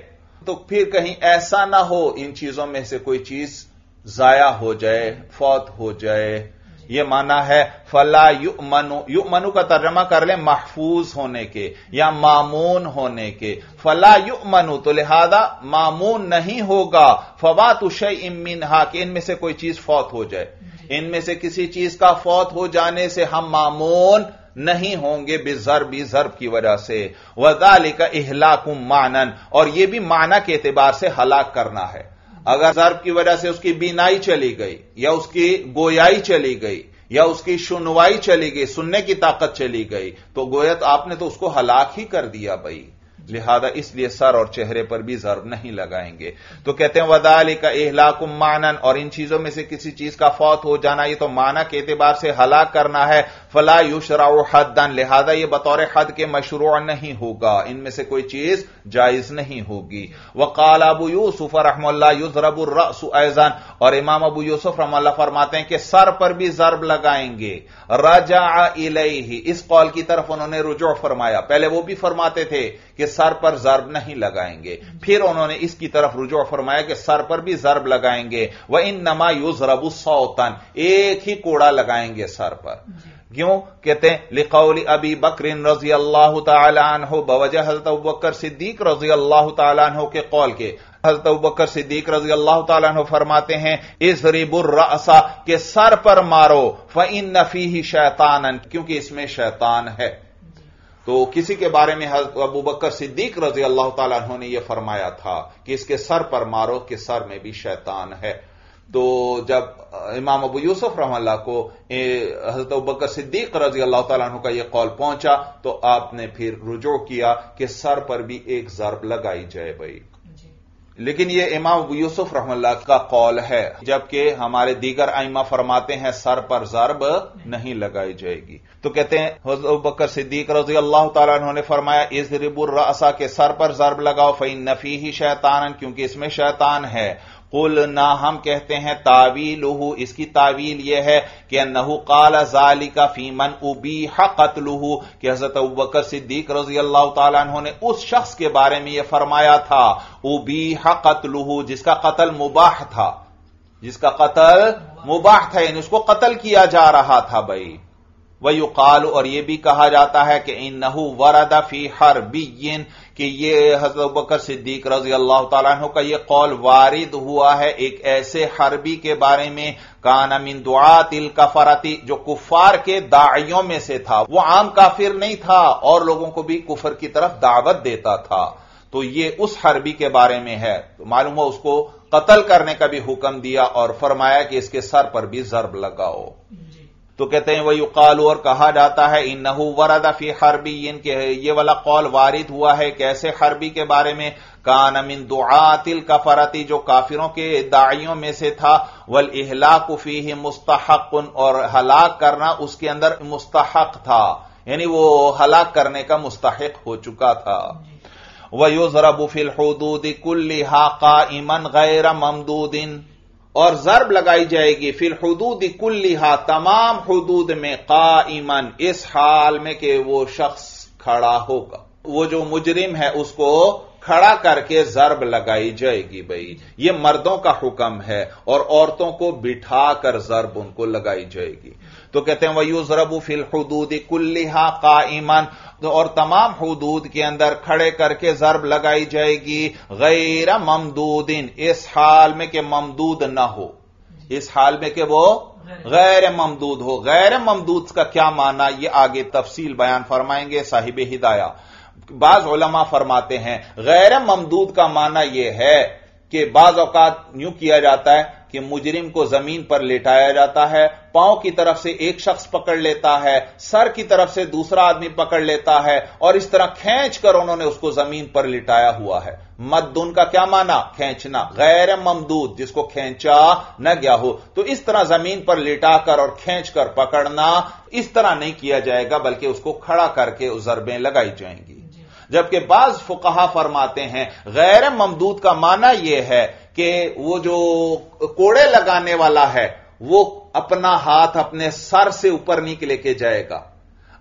تو پھر کہیں ایسا نہ ہو ان چیزوں میں سے کوئی چیز ضائع ہو جائے، فوت ہو جائے. یہ معنی ہے فلا یؤمنو. یؤمنو کا ترجمہ کر لیں محفوظ ہونے کے یا مامون ہونے کے. فلا یؤمنو تو لہذا مامون نہیں ہوگا فوات شیء منھا کہ ان میں سے کوئی چیز فوت ہو جائے. ان میں سے کسی چیز کا فوت ہو جانے سے ہم مامون نہیں ہوں گے بضرب ضرب کی وجہ سے. وذالک اہلاک معنن اور یہ بھی معنی کے اعتبار سے ہلاک کرنا ہے. اگر ضرب کی وجہ سے اس کی بینائی چلی گئی یا اس کی گویائی چلی گئی یا اس کی شنوائی چلی گئی، سننے کی طاقت چلی گئی، تو گویا تو آپ نے تو اس کو ہلاک ہی کر دیا بھائی. لہذا اس لیے سر اور چہرے پر بھی ضرب نہیں لگائیں گے. تو کہتے ہیں وذالک اہلاک معنن اور ان چیزوں میں سے کسی چیز کا فوت ہو جانا یہ تو معنی کے اعتبار سے ہلاک کرنا ہے. فلا یشرع حدا لہذا یہ بطور حد کے مشروع نہیں ہوگا، ان میں سے کوئی چیز جائز نہیں ہوگی. وقال ابو یوسف رحمہ اللہ یضرب الراس ایضا اور امام ابو یوسف رحمہ اللہ فرماتے ہیں کہ سر پر بھی ضرب لگائیں گے. رجع الیہ اس قول کی طرف انہوں نے رجوع فرمایا. پہلے وہ بھی فرماتے تھے کہ سر پر ضرب نہیں لگائیں گے، پھر انہوں نے اس کی طرف رجوع فرمایا کہ سر پر بھی ضرب لگائیں گے. وانما یضرب صوتا ایک ہی کوڑا لگائیں گے سر پر. کیوں؟ کہتے ہیں لقول ابی بکر رضی اللہ تعالی عنہ بوجہ حضرت ابوبکر صدیق رضی اللہ تعالی عنہ کے قول کے. حضرت ابوبکر صدیق رضی اللہ تعالی عنہ فرماتے ہیں اضرب الراس کہ سر پر مارو فان فیہ شیطانا کیونکہ اس میں شیطان ہے. تو کسی کے بارے میں حضرت ابوبکر صدیق رضی اللہ تعالیٰ عنہ نے یہ فرمایا تھا کہ اس کے سر پر مارو کہ سر میں بھی شیطان ہے. تو جب امام ابو یوسف رحمہ اللہ کو حضرت ابوبکر صدیق رضی اللہ تعالیٰ عنہ کا یہ قول پہنچا تو آپ نے پھر رجوع کیا کہ سر پر بھی ایک ضرب لگائی جائے بھائی. لیکن یہ امام ابو یوسف رحمہ اللہ کا قول ہے، جبکہ ہمارے دیگر ائمہ فرماتے ہیں سر پر ضرب نہیں لگائی جائے گی. تو کہتے ہیں حضرت ابوبکر صدیق رضی اللہ تعالیٰ عنہ نے فرمایا اضرب الراس کہ سر پر ضرب لگاؤ فإن فیہ شیطانا کیونکہ اس میں شیطان ہے. قلنا ہم کہتے ہیں تعویلہ اس کی تعویل یہ ہے کہ انہ قال ذالک فی من ابیح قتلہ کہ حضرت ابوبکر صدیق رضی اللہ تعالیٰ عنہ نے اس شخص کے بارے میں یہ فرمایا تھا ابیح قتلہ جس کا قتل مباح تھا، جس کا قتل مباح تھا یعنی اس کو قتل کیا جا رہا تھا بھائی. وَيُقَالُ اور یہ بھی کہا جاتا ہے کہ انه ورد فی حربی کہ یہ حضرت ابوبکر صدیق رضی اللہ تعالیٰ عنہ کا یہ قول وارد ہوا ہے ایک ایسے حربی کے بارے میں کان من دعات الکفرۃ جو کفار کے داعیوں میں سے تھا. وہ عام کافر نہیں تھا اور لوگوں کو بھی کفر کی طرف دعوت دیتا تھا. تو یہ اس حربی کے بارے میں ہے. تو معلوم ہو اس کو قتل کرنے کا بھی حکم دیا اور فرمایا کہ اس کے سر پر بھی ضرب لگاؤ. تو کہتے ہیں وَيُقَالُ اور کہا جاتا ہے انه ورد فی حربی کہ یہ والا قول وارد ہوا ہے کیسے حربی کے بارے میں کان من دعات الکفرۃ جو کافروں کے داعیوں میں سے تھا. والاہلاک فیہ مستحق اور ہلاک کرنا اس کے اندر مستحق تھا یعنی وہ ہلاک کرنے کا مستحق ہو چکا تھا. وَيُضْرَبُ فِي الْحُدُودِ كُلِّهَا قَائِمًا غَيْرَ مَمْدُودٍ اور ضرب لگائی جائے گی فی الحدود کلھا تمام حدود میں قائمن اس حال میں کہ وہ شخص کھڑا ہوگا. وہ جو مجرم ہے اس کو کھڑا کر کے ضرب لگائی جائے گی بھائی. یہ مردوں کا حکم ہے اور عورتوں کو بٹھا کر ضرب ان کو لگائی جائے گی. تو کہتے ہیں وَيُضْرَبُ فِي الْحُدُودِ كُلِّهَا قَائِمًا اور تمام حدود کے اندر کھڑے کر کے ضرب لگائی جائے گی غیر ممدود اس حال میں کہ ممدود نہ ہو، اس حال میں کہ وہ غیر ممدود ہو. غیر ممدود کا کیا معنی یہ آگے تفصیل بیان فرمائیں گے صاحب ہدایہ. بعض علماء فرماتے ہیں غیر ممدود کا معنی یہ ہے کہ بعض اوقات یوں کیا جاتا ہے کہ مجرم کو زمین پر لٹایا جاتا ہے، پاؤں کی طرف سے ایک شخص پکڑ لیتا ہے، سر کی طرف سے دوسرا آدمی پکڑ لیتا ہے اور اس طرح کھینچ کر انہوں نے اس کو زمین پر لٹایا ہوا ہے. مدن کا کیا معنی؟ کھینچنا. غیر ممدود جس کو کھینچا نہ گیا ہو. تو اس طرح زمین پر لٹا کر اور کھینچ کر پکڑنا اس طرح نہیں کیا جائے گا بلکہ اس کو کھڑا کر کے ضربیں لگائی جائیں گی. جبکہ بعض فقہا فرماتے ہیں غیر ممدود کا معنی یہ ہے کہ وہ جو کوڑے لگانے والا ہے وہ اپنا ہاتھ اپنے سر سے اوپر نہیں لے کے جائے گا.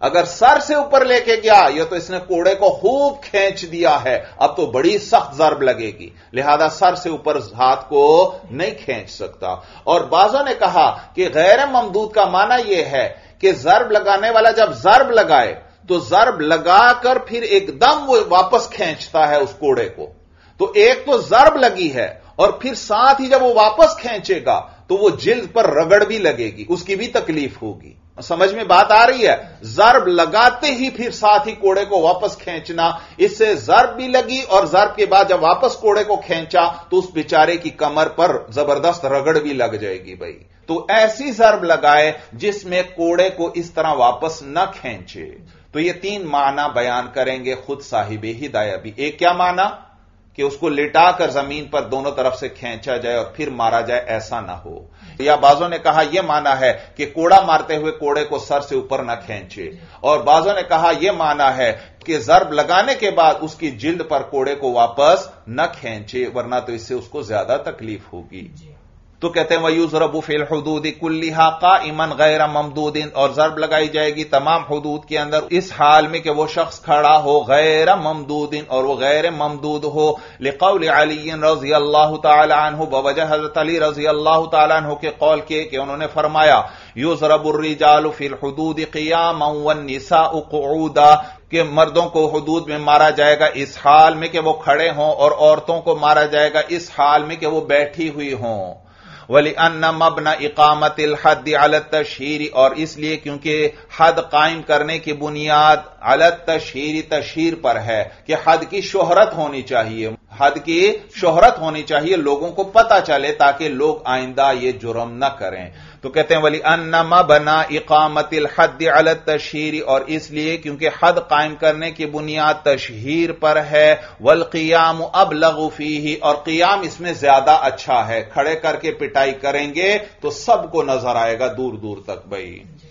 اگر سر سے اوپر لے کے گیا یہ تو اس نے کوڑے کو خوب کھینچ دیا ہے، اب تو بڑی سخت ضرب لگے گی، لہذا سر سے اوپر ہاتھ کو نہیں کھینچ سکتا۔ اور بعضوں نے کہا کہ غیر ممدود کا معنی یہ ہے کہ ضرب لگانے والا جب ضرب لگائے تو ضرب لگا کر پھر ایک دم وہ واپس کھینچتا ہے اس کوڑے کو، تو ایک تو ضرب لگی ہے اور پھر ساتھ ہی جب وہ واپس کھینچے گا تو وہ جلد پر رگڑ بھی لگے گی، اس کی بھی تکلیف ہوگی۔ سمجھ میں بات آ رہی ہے؟ ضرب لگاتے ہی پھر ساتھ ہی کوڑے کو واپس کھینچنا، اس سے ضرب بھی لگی اور ضرب کے بعد جب واپس کوڑے کو کھینچا تو اس بیچارے کی کمر پر زبردست رگڑ بھی لگ جائے گی بھائی۔ تو ایسی ضرب لگائے جس میں کوڑے کو اس طرح واپس نہ کھینچے۔ تو یہ تین معنی بیان کریں گے خود صاحب ہدایہ بھی۔ ایک کیا معنی کہ اس کو لٹا کر زمین پر دونوں طرف سے کھینچا جائے اور پھر مارا جائے، ایسا نہ ہو۔ یا بعضوں نے کہا یہ معنی ہے کہ کوڑا مارتے ہوئے کوڑے کو سر سے اوپر نہ کھینچے، اور بعضوں نے کہا یہ معنی ہے کہ ضرب لگانے کے بعد اس کی جلد پر کوڑے کو واپس نہ کھینچے، ورنہ تو اس سے اس کو زیادہ تکلیف ہوگی۔ تو کہتے ہیں وَيُضْرَبُ فِي الْحُدُودِ كُلِّهَا قَائِمًا غَيْرَ مَمْدُودٍ، اور ضرب لگائی جائے گی تمام حدود کے اندر اس حال میں کہ وہ شخص کھڑا ہو غیر ممدود، اور وہ غیر ممدود ہو، لقول علی رضی اللہ تعالی عنہ، بوجہ حضرت علی رضی اللہ تعالی عنہ کے قول کے کہ انہوں نے فرمایا یضرب الرجال فی الحدود قیاما والنساء قعودا، کہ مردوں کو حدود میں مارا جائے گا اس حال میں کہ وہ کھڑے ہوں، اور عورتوں کو مارا جائے گا اس حال میں کہ وہ بیٹھی ہوئی ہوں۔ وَلِأَنَّ مَبْنَ إِقَامَةِ الْحَدِّ عَلَى التَّشْهِيرِ، اور اس لیے کیونکہ حد قائم کرنے کی بنیاد علی التشہیر، تشہیر پر ہے کہ حد کی شہرت ہونی چاہیے، حد کی شہرت ہونی چاہیے، لوگوں کو پتہ چلے تاکہ لوگ آئندہ یہ جرم نہ کریں۔ تو کہتے ہیں وَلِأَنَّ مَبْنَ إِقَامَةِ الْحَدِّ عَلَى التَّشْهِيرِ، اور اس لیے کیونکہ حد قائم کرنے کی بنیاد تشہیر پر ہے، وَالْقِيَامُ أَبْلَغُ فِيهِ، اور قیام اس میں زیادہ اچھا ہے، کھڑے کر کے پٹائی کریں گے تو سب کو نظر آئے گا دور دور تک بھائی۔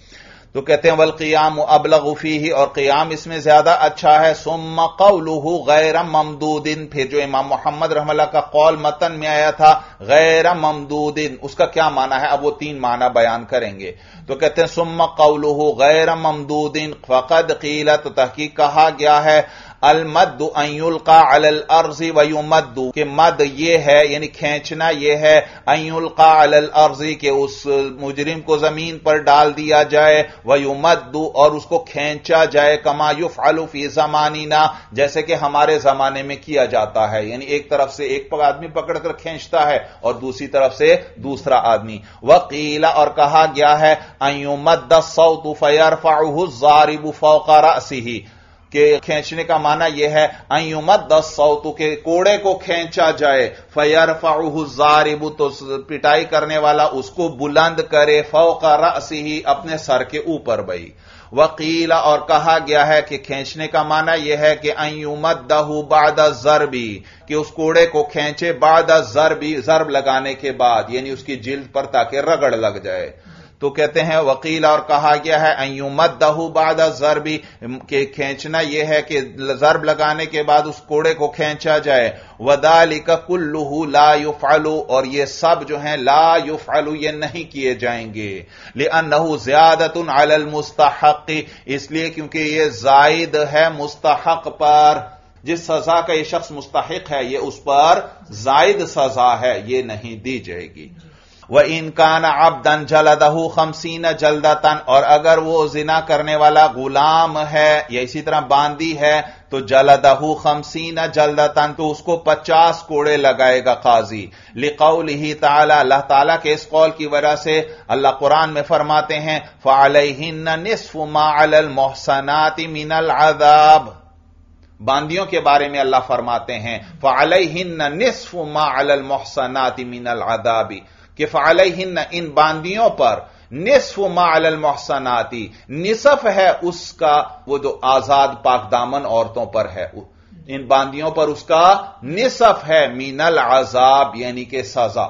تو کہتے ہیں والقیام ابلغ فیہ، اور قیام اس میں زیادہ اچھا ہے۔ ثم قولہ غیر ممدود، پھر جو امام محمد رحمہ اللہ کا قول متن میں آیا تھا غیر ممدود، اس کا کیا معنی ہے؟ اب وہ تین معنی بیان کریں گے۔ تو کہتے ہیں ثم قولہ غیر ممدود فقد قیل، تو تحقیق کہا گیا ہے المد ان یلقى علی الارض ویمد، کہ مد یہ ہے یعنی کھینچنا یہ ہے ان یلقى علی الارض، کہ اس مجرم کو زمین پر ڈال دیا جائے، ویمد، اور اس کو کھینچا جائے، کما یفعل فی زماننا، جیسے کہ ہمارے زمانے میں کیا جاتا ہے، یعنی ایک طرف سے ایک آدمی پکڑ کر کھینچتا ہے اور دوسری طرف سے دوسرا آدمی۔ وقیل، اور کہا گیا ہے ان یمد الصوت فیرفعه الضارب فوق رأسه، کہ کھینچنے کا معنی یہ ہے ان یمد الصوت، کہ کوڑے کو کھینچا جائے، فیرفعه الضارب، تو پٹائی کرنے والا اس کو بلند کرے، فوق رأسه، اپنے سر کے اوپر بھائی۔ وقیل، اور کہا گیا ہے کہ کھینچنے کا معنی یہ ہے کہ ان یمدہ بعد الضرب، کہ اس کوڑے کو کھینچے بعد الضرب، ضرب لگانے کے بعد، یعنی اس کی جلد پر تاکہ رگڑ لگ جائے۔ تو کہتے ہیں وقیل، اور کہا گیا ہے ان یمدہ بعد الضرب، کہ کھینچنا یہ ہے کہ ضرب لگانے کے بعد اس کوڑے کو کھینچا جائے۔ وذالک کلہ لا یفعل، اور یہ سب جو ہیں لا یفعل، یہ نہیں کیے جائیں گے، لانہ زیادۃ علی المستحق، اس لیے کیونکہ یہ زائد ہے مستحق پر، جس سزا کا یہ شخص مستحق ہے یہ اس پر زائد سزا ہے، یہ نہیں دی جائے گی۔ وَإِن كَانَ عَبْدًا جَلَدَهُ خَمْسِينَ جَلْدَةً، اور اگر وہ زنا کرنے والا غلام ہے یا اسی طرح باندی ہے تو جَلَدَهُ خَمْسِينَ جَلْدَةً، تو اس کو پچاس کوڑے لگائے گا قاضی۔ لِقَوْلِهِ تعالی، اللہ تعالیٰ کے اس قول کی وجہ سے اللہ قرآن میں فرماتے ہیں فَعَلَيْهِنَّ نِصْفُ مَا عَلَى الْمُحْصَنَاتِ مِنَ الْعَذَابِ، باندیوں کے بارے میں اللہ فرماتے ہیں فَعَلَيْهِنَّ نِصْفُ مَا عَلَى الْمُحْصَنَاتِ مِنَ الْعَذَابِ، کہ فعلیہن، ان باندیوں پر، نصف ما علی المحصنات، نصف ہے اس کا وہ جو آزاد پاک دامن عورتوں پر ہے، ان باندیوں پر اس کا نصف ہے، من العذاب، یعنی کہ سزا،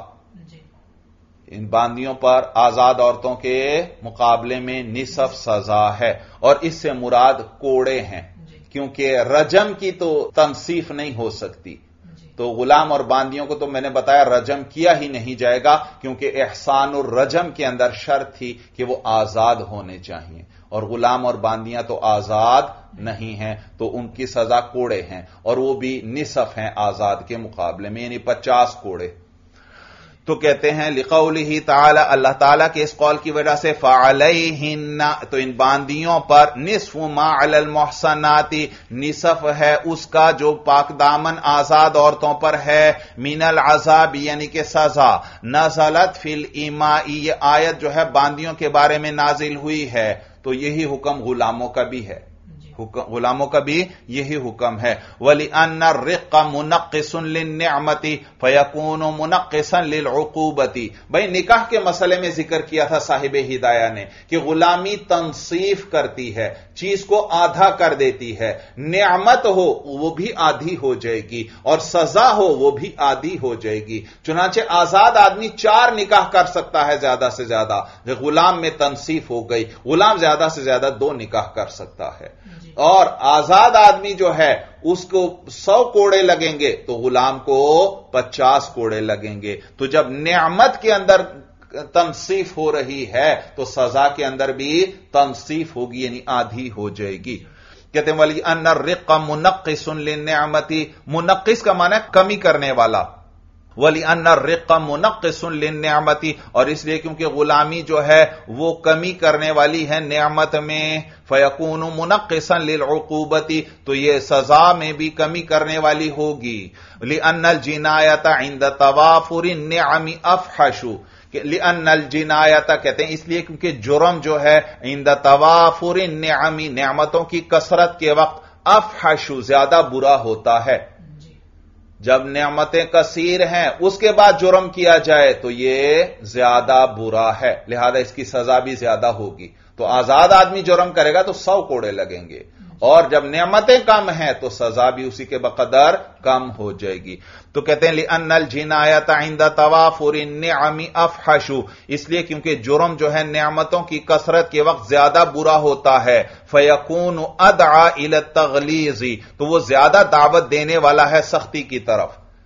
ان باندیوں پر آزاد عورتوں کے مقابلے میں نصف سزا ہے، اور اس سے مراد کوڑے ہیں، کیونکہ رجم کی تو تنصیف نہیں ہو سکتی، تو غلام اور باندیوں کو تو میں نے بتایا رجم کیا ہی نہیں جائے گا، کیونکہ احسان الرجم کے اندر شرط تھی کہ وہ آزاد ہونے چاہیے، اور غلام اور باندیاں تو آزاد نہیں ہیں، تو ان کی سزا کوڑے ہیں، اور وہ بھی نصف ہیں آزاد کے مقابلے میں، یعنی پچاس کوڑے۔ تو کہتے ہیں لقولہ تعالی، اللہ تعالیٰ کے اس قول کی وجہ سے، فعلیہن، تو ان باندیوں پر، نصف ما علی المحصنات، نصف ہے اس کا جو پاک دامن آزاد عورتوں پر ہے، من العذاب، یعنی کہ سزا، نزلت فی الاماء، یہ آیت جو ہے باندیوں کے بارے میں نازل ہوئی ہے، تو یہی حکم غلاموں کا بھی ہے، غلاموں کا بھی یہی حکم ہے۔ وَلِأَنَّ الرِّقَّ مُنَقِّصٌ لِلنِّعْمَةِ فَيَكُونُ مُنَقِّصًا لِلْعُقُوبَةِ۔ بھئی نکاح کے مسئلے میں ذکر کیا تھا صاحب ہدایہ نے کہ غلامی تنصیف کرتی ہے، چیز کو آدھا کر دیتی ہے، نعمت ہو وہ بھی آدھی ہو جائے گی، اور سزا ہو وہ بھی آدھی ہو جائے گی۔ چنانچہ آزاد آدمی چار نکاح کر سکتا ہے زیادہ سے زیادہ، غلام میں تنصیف ہو گئی، غلام زیادہ سے زیادہ دو نکاح کر سکتا ہے، اور آزاد آدمی جو ہے اس کو سو کوڑے لگیں گے تو غلام کو پچاس کوڑے لگیں گے۔ تو جب نعمت کے اندر تنصیف ہو رہی ہے تو سزا کے اندر بھی تنصیف ہوگی، یعنی آدھی ہو جائے گی۔ کہتے ہیں وَلِأَنَّ الرِّقَّ مُنَقِّصٌ لِلنِّعْمَةِ، منقص کا معنی ہے کمی کرنے والا، وَلِأَنَّ الرِّقَّ مُنَقِّصٌ لِلنِّعْمَةِ، اور اس لیے کیونکہ غلامی جو ہے وہ کمی کرنے والی ہے نعمت میں، فَيَكُونُ مُنَقِّصًا لِلْعُقُوبَةِ، تو یہ سزا میں بھی کمی کرنے والی ہوگی۔ لِأَنَّ الْجِنَایَةَ عِنْدَ تَوَافُرِ النِّعَمِ أَفْحَشُ، لِأَنَّ الْجِنَایَةَ کہتے ہیں اس لیے کیونکہ جرم جو ہے عند توافر النعم، نعمتوں کی کثرت کے وقت، افحش، زیادہ برا ہوتا ہے۔ جب نعمتیں کثیر ہیں اس کے بعد جرم کیا جائے تو یہ زیادہ برا ہے، لہذا اس کی سزا بھی زیادہ ہوگی۔ تو آزاد آدمی جرم کرے گا تو سو کوڑے لگیں گے، اور جب نعمتیں کم ہیں تو سزا بھی اسی کے بقدر کم ہو جائے گی۔ تو کہتے ہیں لِأَنَّ الْجِنَایَةَ عِنْدَ تَوَافُرِ النِّعَمِ أَفْحَشُ، اس لیے کیونکہ جرم جو ہے نعمتوں کی کثرت کے وقت زیادہ برا ہوتا ہے، فَيَكُونُ أَدْعَى إِلَى التَّغْلِيظِ، تو وہ زیادہ دعوت دینے والا ہے سختی کی طرف۔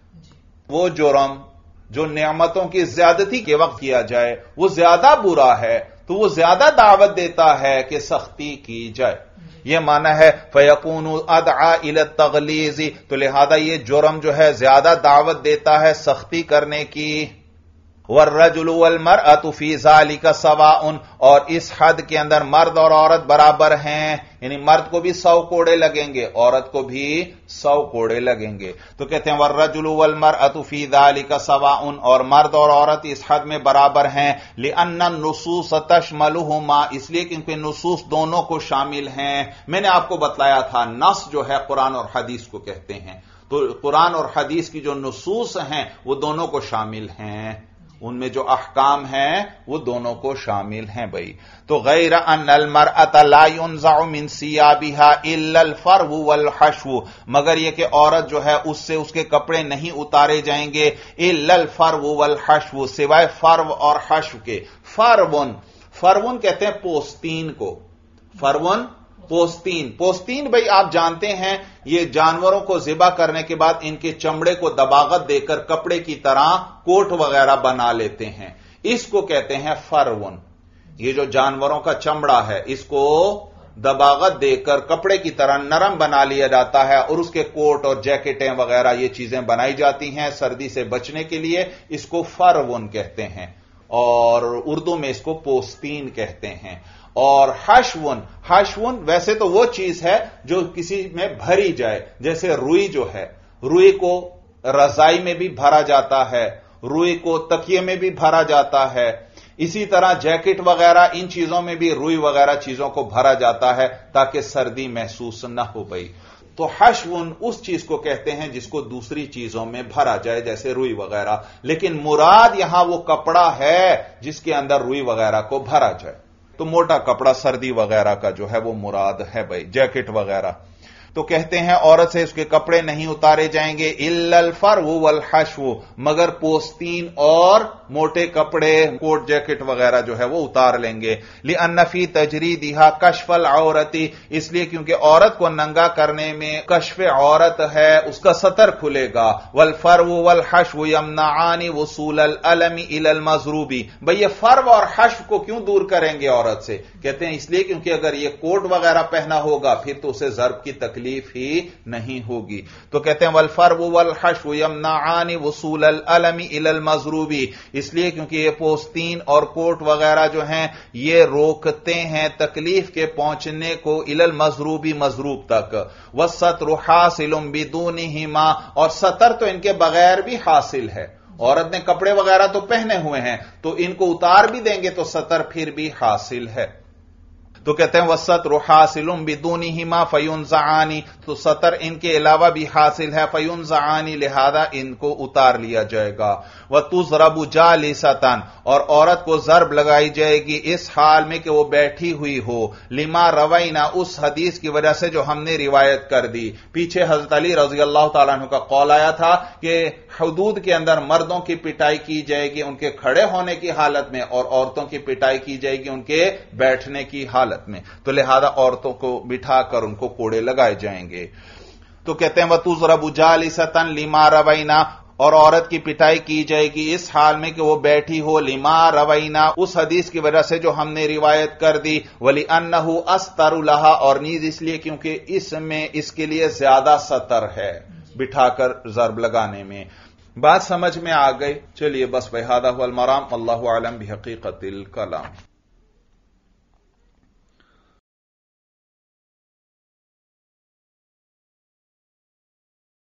وہ جرم جو نعمتوں کی زیادتی کے وقت کیا جائے وہ زیادہ برا ہے، تو وہ زیادہ دعوت دیتا ہے کہ سختی کی جائے، یہ معنی ہے فَيَكُونُ أَدْعَى إِلَى التَّغْلِيظِ، تو لہذا یہ جرم جو ہے زیادہ دعوت دیتا ہے سختی کرنے کی۔ وَالرَّجُلُ وَالْمَرْأَةُ فِي ذَلِكَ سَوَاءٌ، اور اس حد کے اندر مرد اور عورت برابر ہیں، یعنی مرد کو بھی سو کوڑے لگیں گے، عورت کو بھی سو کوڑے لگیں گے۔ تو کہتے ہیں وَالرَّجُلُ وَالْمَرْأَةُ فِي ذَلِكَ سَوَاءٌ، اور مرد اور عورت اس حد میں برابر ہیں، لِأَنَّ النُّصُوصَ تَشْمَلُهُمَا، اس لیے کیونکہ نصوص دونوں کو شامل ہیں۔ میں نے آپ کو بتلایا تھا نص جو ہے قرآن اور حدیث کو کہتے ہیں، تو قرآن اور حدیث کی جو نصوص ہیں وہ دونوں کو شامل ہیں، ان میں جو احکام ہیں وہ دونوں کو شامل ہیں بھائی۔ تو غیر ان المرأة لا ينزع من ثيابها الا الفرو والحشو، مگر یہ کہ عورت جو ہے اس سے اس کے کپڑے نہیں اتارے جائیں گے، الا الفرو والحشو، سوائے فرو اور حشو کے۔ فرون، فرون کہتے ہیں پوستین کو، فرون پوستین، پوستین بھئی آپ جانتے ہیں یہ جانوروں کو ذبح کرنے کے بعد ان کے چمڑے کو دباغت دے کر کپڑے کی طرح کوٹ وغیرہ بنا لیتے ہیں، اس کو کہتے ہیں فرون۔ یہ جو جانوروں کا چمڑا ہے اس کو دباغت دے کر کپڑے کی طرح نرم بنا لیا جاتا ہے، اور اس کے کوٹ اور جیکٹیں وغیرہ یہ چیزیں بنائی جاتی ہیں سردی سے بچنے کے لیے، اس کو فرون کہتے ہیں، اور اردو میں اس کو پوستین کہتے ہیں۔ اور حشون، حشون ویسے تو وہ چیز ہے جو کسی میں بھری جائے، جیسے روئی جو ہے، روئی کو رضائی میں بھی بھرا جاتا ہے، روئی کو تکیے میں بھی بھرا جاتا ہے، اسی طرح جیکٹ وغیرہ ان چیزوں میں بھی روئی وغیرہ چیزوں کو بھرا جاتا ہے تاکہ سردی محسوس نہ ہو گئی۔ تو حشون اس چیز کو کہتے ہیں جس کو دوسری چیزوں میں بھرا جائے جیسے روئی وغیرہ، لیکن مراد یہاں وہ کپڑا ہے جس کے اندر روئی وغیرہ کو بھرا جائے، تو موٹا کپڑا سردی وغیرہ کا جو ہے وہ مراد ہے بھائی، جیکٹ وغیرہ۔ تو کہتے ہیں عورت سے اس کے کپڑے نہیں اتارے جائیں گے الا الفرو والحشو، مگر پوستین اور موٹے کپڑے، کوٹ جیکٹ وغیرہ جو ہے وہ اتار لیں گے۔ لأن فی تجریدہا کشف العورت، اس لیے کیونکہ عورت کو ننگا کرنے میں کشف عورت ہے، اس کا ستر کھلے گا۔ والفرو والحشو یمنعان وصول الالم الى المضروب، بھئی یہ فرو اور حشو کو کیوں دور کریں گے عورت سے؟ کہتے ہیں اس لیے کیونکہ اگر یہ کوٹ وغیرہ پہنا ہوگا پھر تو اسے ضرب کی تکلیف ہی نہیں ہوگی۔ تو کہتے ہیں والفرو والحشو یمنعان وصول الالم الى المضروب، اس لیے کیونکہ یہ پوستین اور کوٹ وغیرہ جو ہیں یہ روکتے ہیں تکلیف کے پہنچنے کو الى المضروب، مضروب تک۔ والستر حاصل بدونہما، اور ستر تو ان کے بغیر بھی حاصل ہے، عورت نے کپڑے وغیرہ تو پہنے ہوئے ہیں تو ان کو اتار بھی دیں گے تو ستر پھر بھی حاصل ہے۔ تو کہتے ہیں والستر حاصل بدونہما فینزعان، تو ستر ان کے علاوہ بھی حاصل ہے، فینزعان لہذا ان کو اتار لیا جائے گا۔ وتضرب جالسۃ، اور عورت کو ضرب لگائی جائے گی اس حال میں کہ وہ بیٹھی ہوئی ہو، لما روینا، اس حدیث کی وجہ سے جو ہم نے روایت کر دی۔ پیچھے حضرت علی رضی اللہ تعالیٰ عنہ کا قول آیا تھا کہ حدود کے اندر مردوں کی پٹائی کی جائے گی ان کے کھڑے ہونے کی حالت میں، اور عورتوں کی پٹائی کی جائے گی ان کے بیٹھنے کی حالت میں، تو لہذا عورتوں کو بٹھا کر ان کو کوڑے لگائے جائیں گے۔ تو کہتے ہیں وَتُضْرَبُ جَالِسَةً لِمَا رَوَيْنَا، اور عورت کی پٹائی کی جائے گی اس حال میں کہ وہ بیٹھی ہو، لما روینا، اس حدیث کی وجہ سے جو ہم نے روایت کر دی، وَلِأَنَّهُ أَسْتَرُ لَهَا، اور نیز اس لیے کیونکہ اس میں اس کے لیے زیادہ ستر ہے بٹھا کر ضرب لگانے میں۔ بات سمجھ میں آ گئی؟ چلیے بس بہذا هو المرام، اللہ اعلم بحقیقت الکلام۔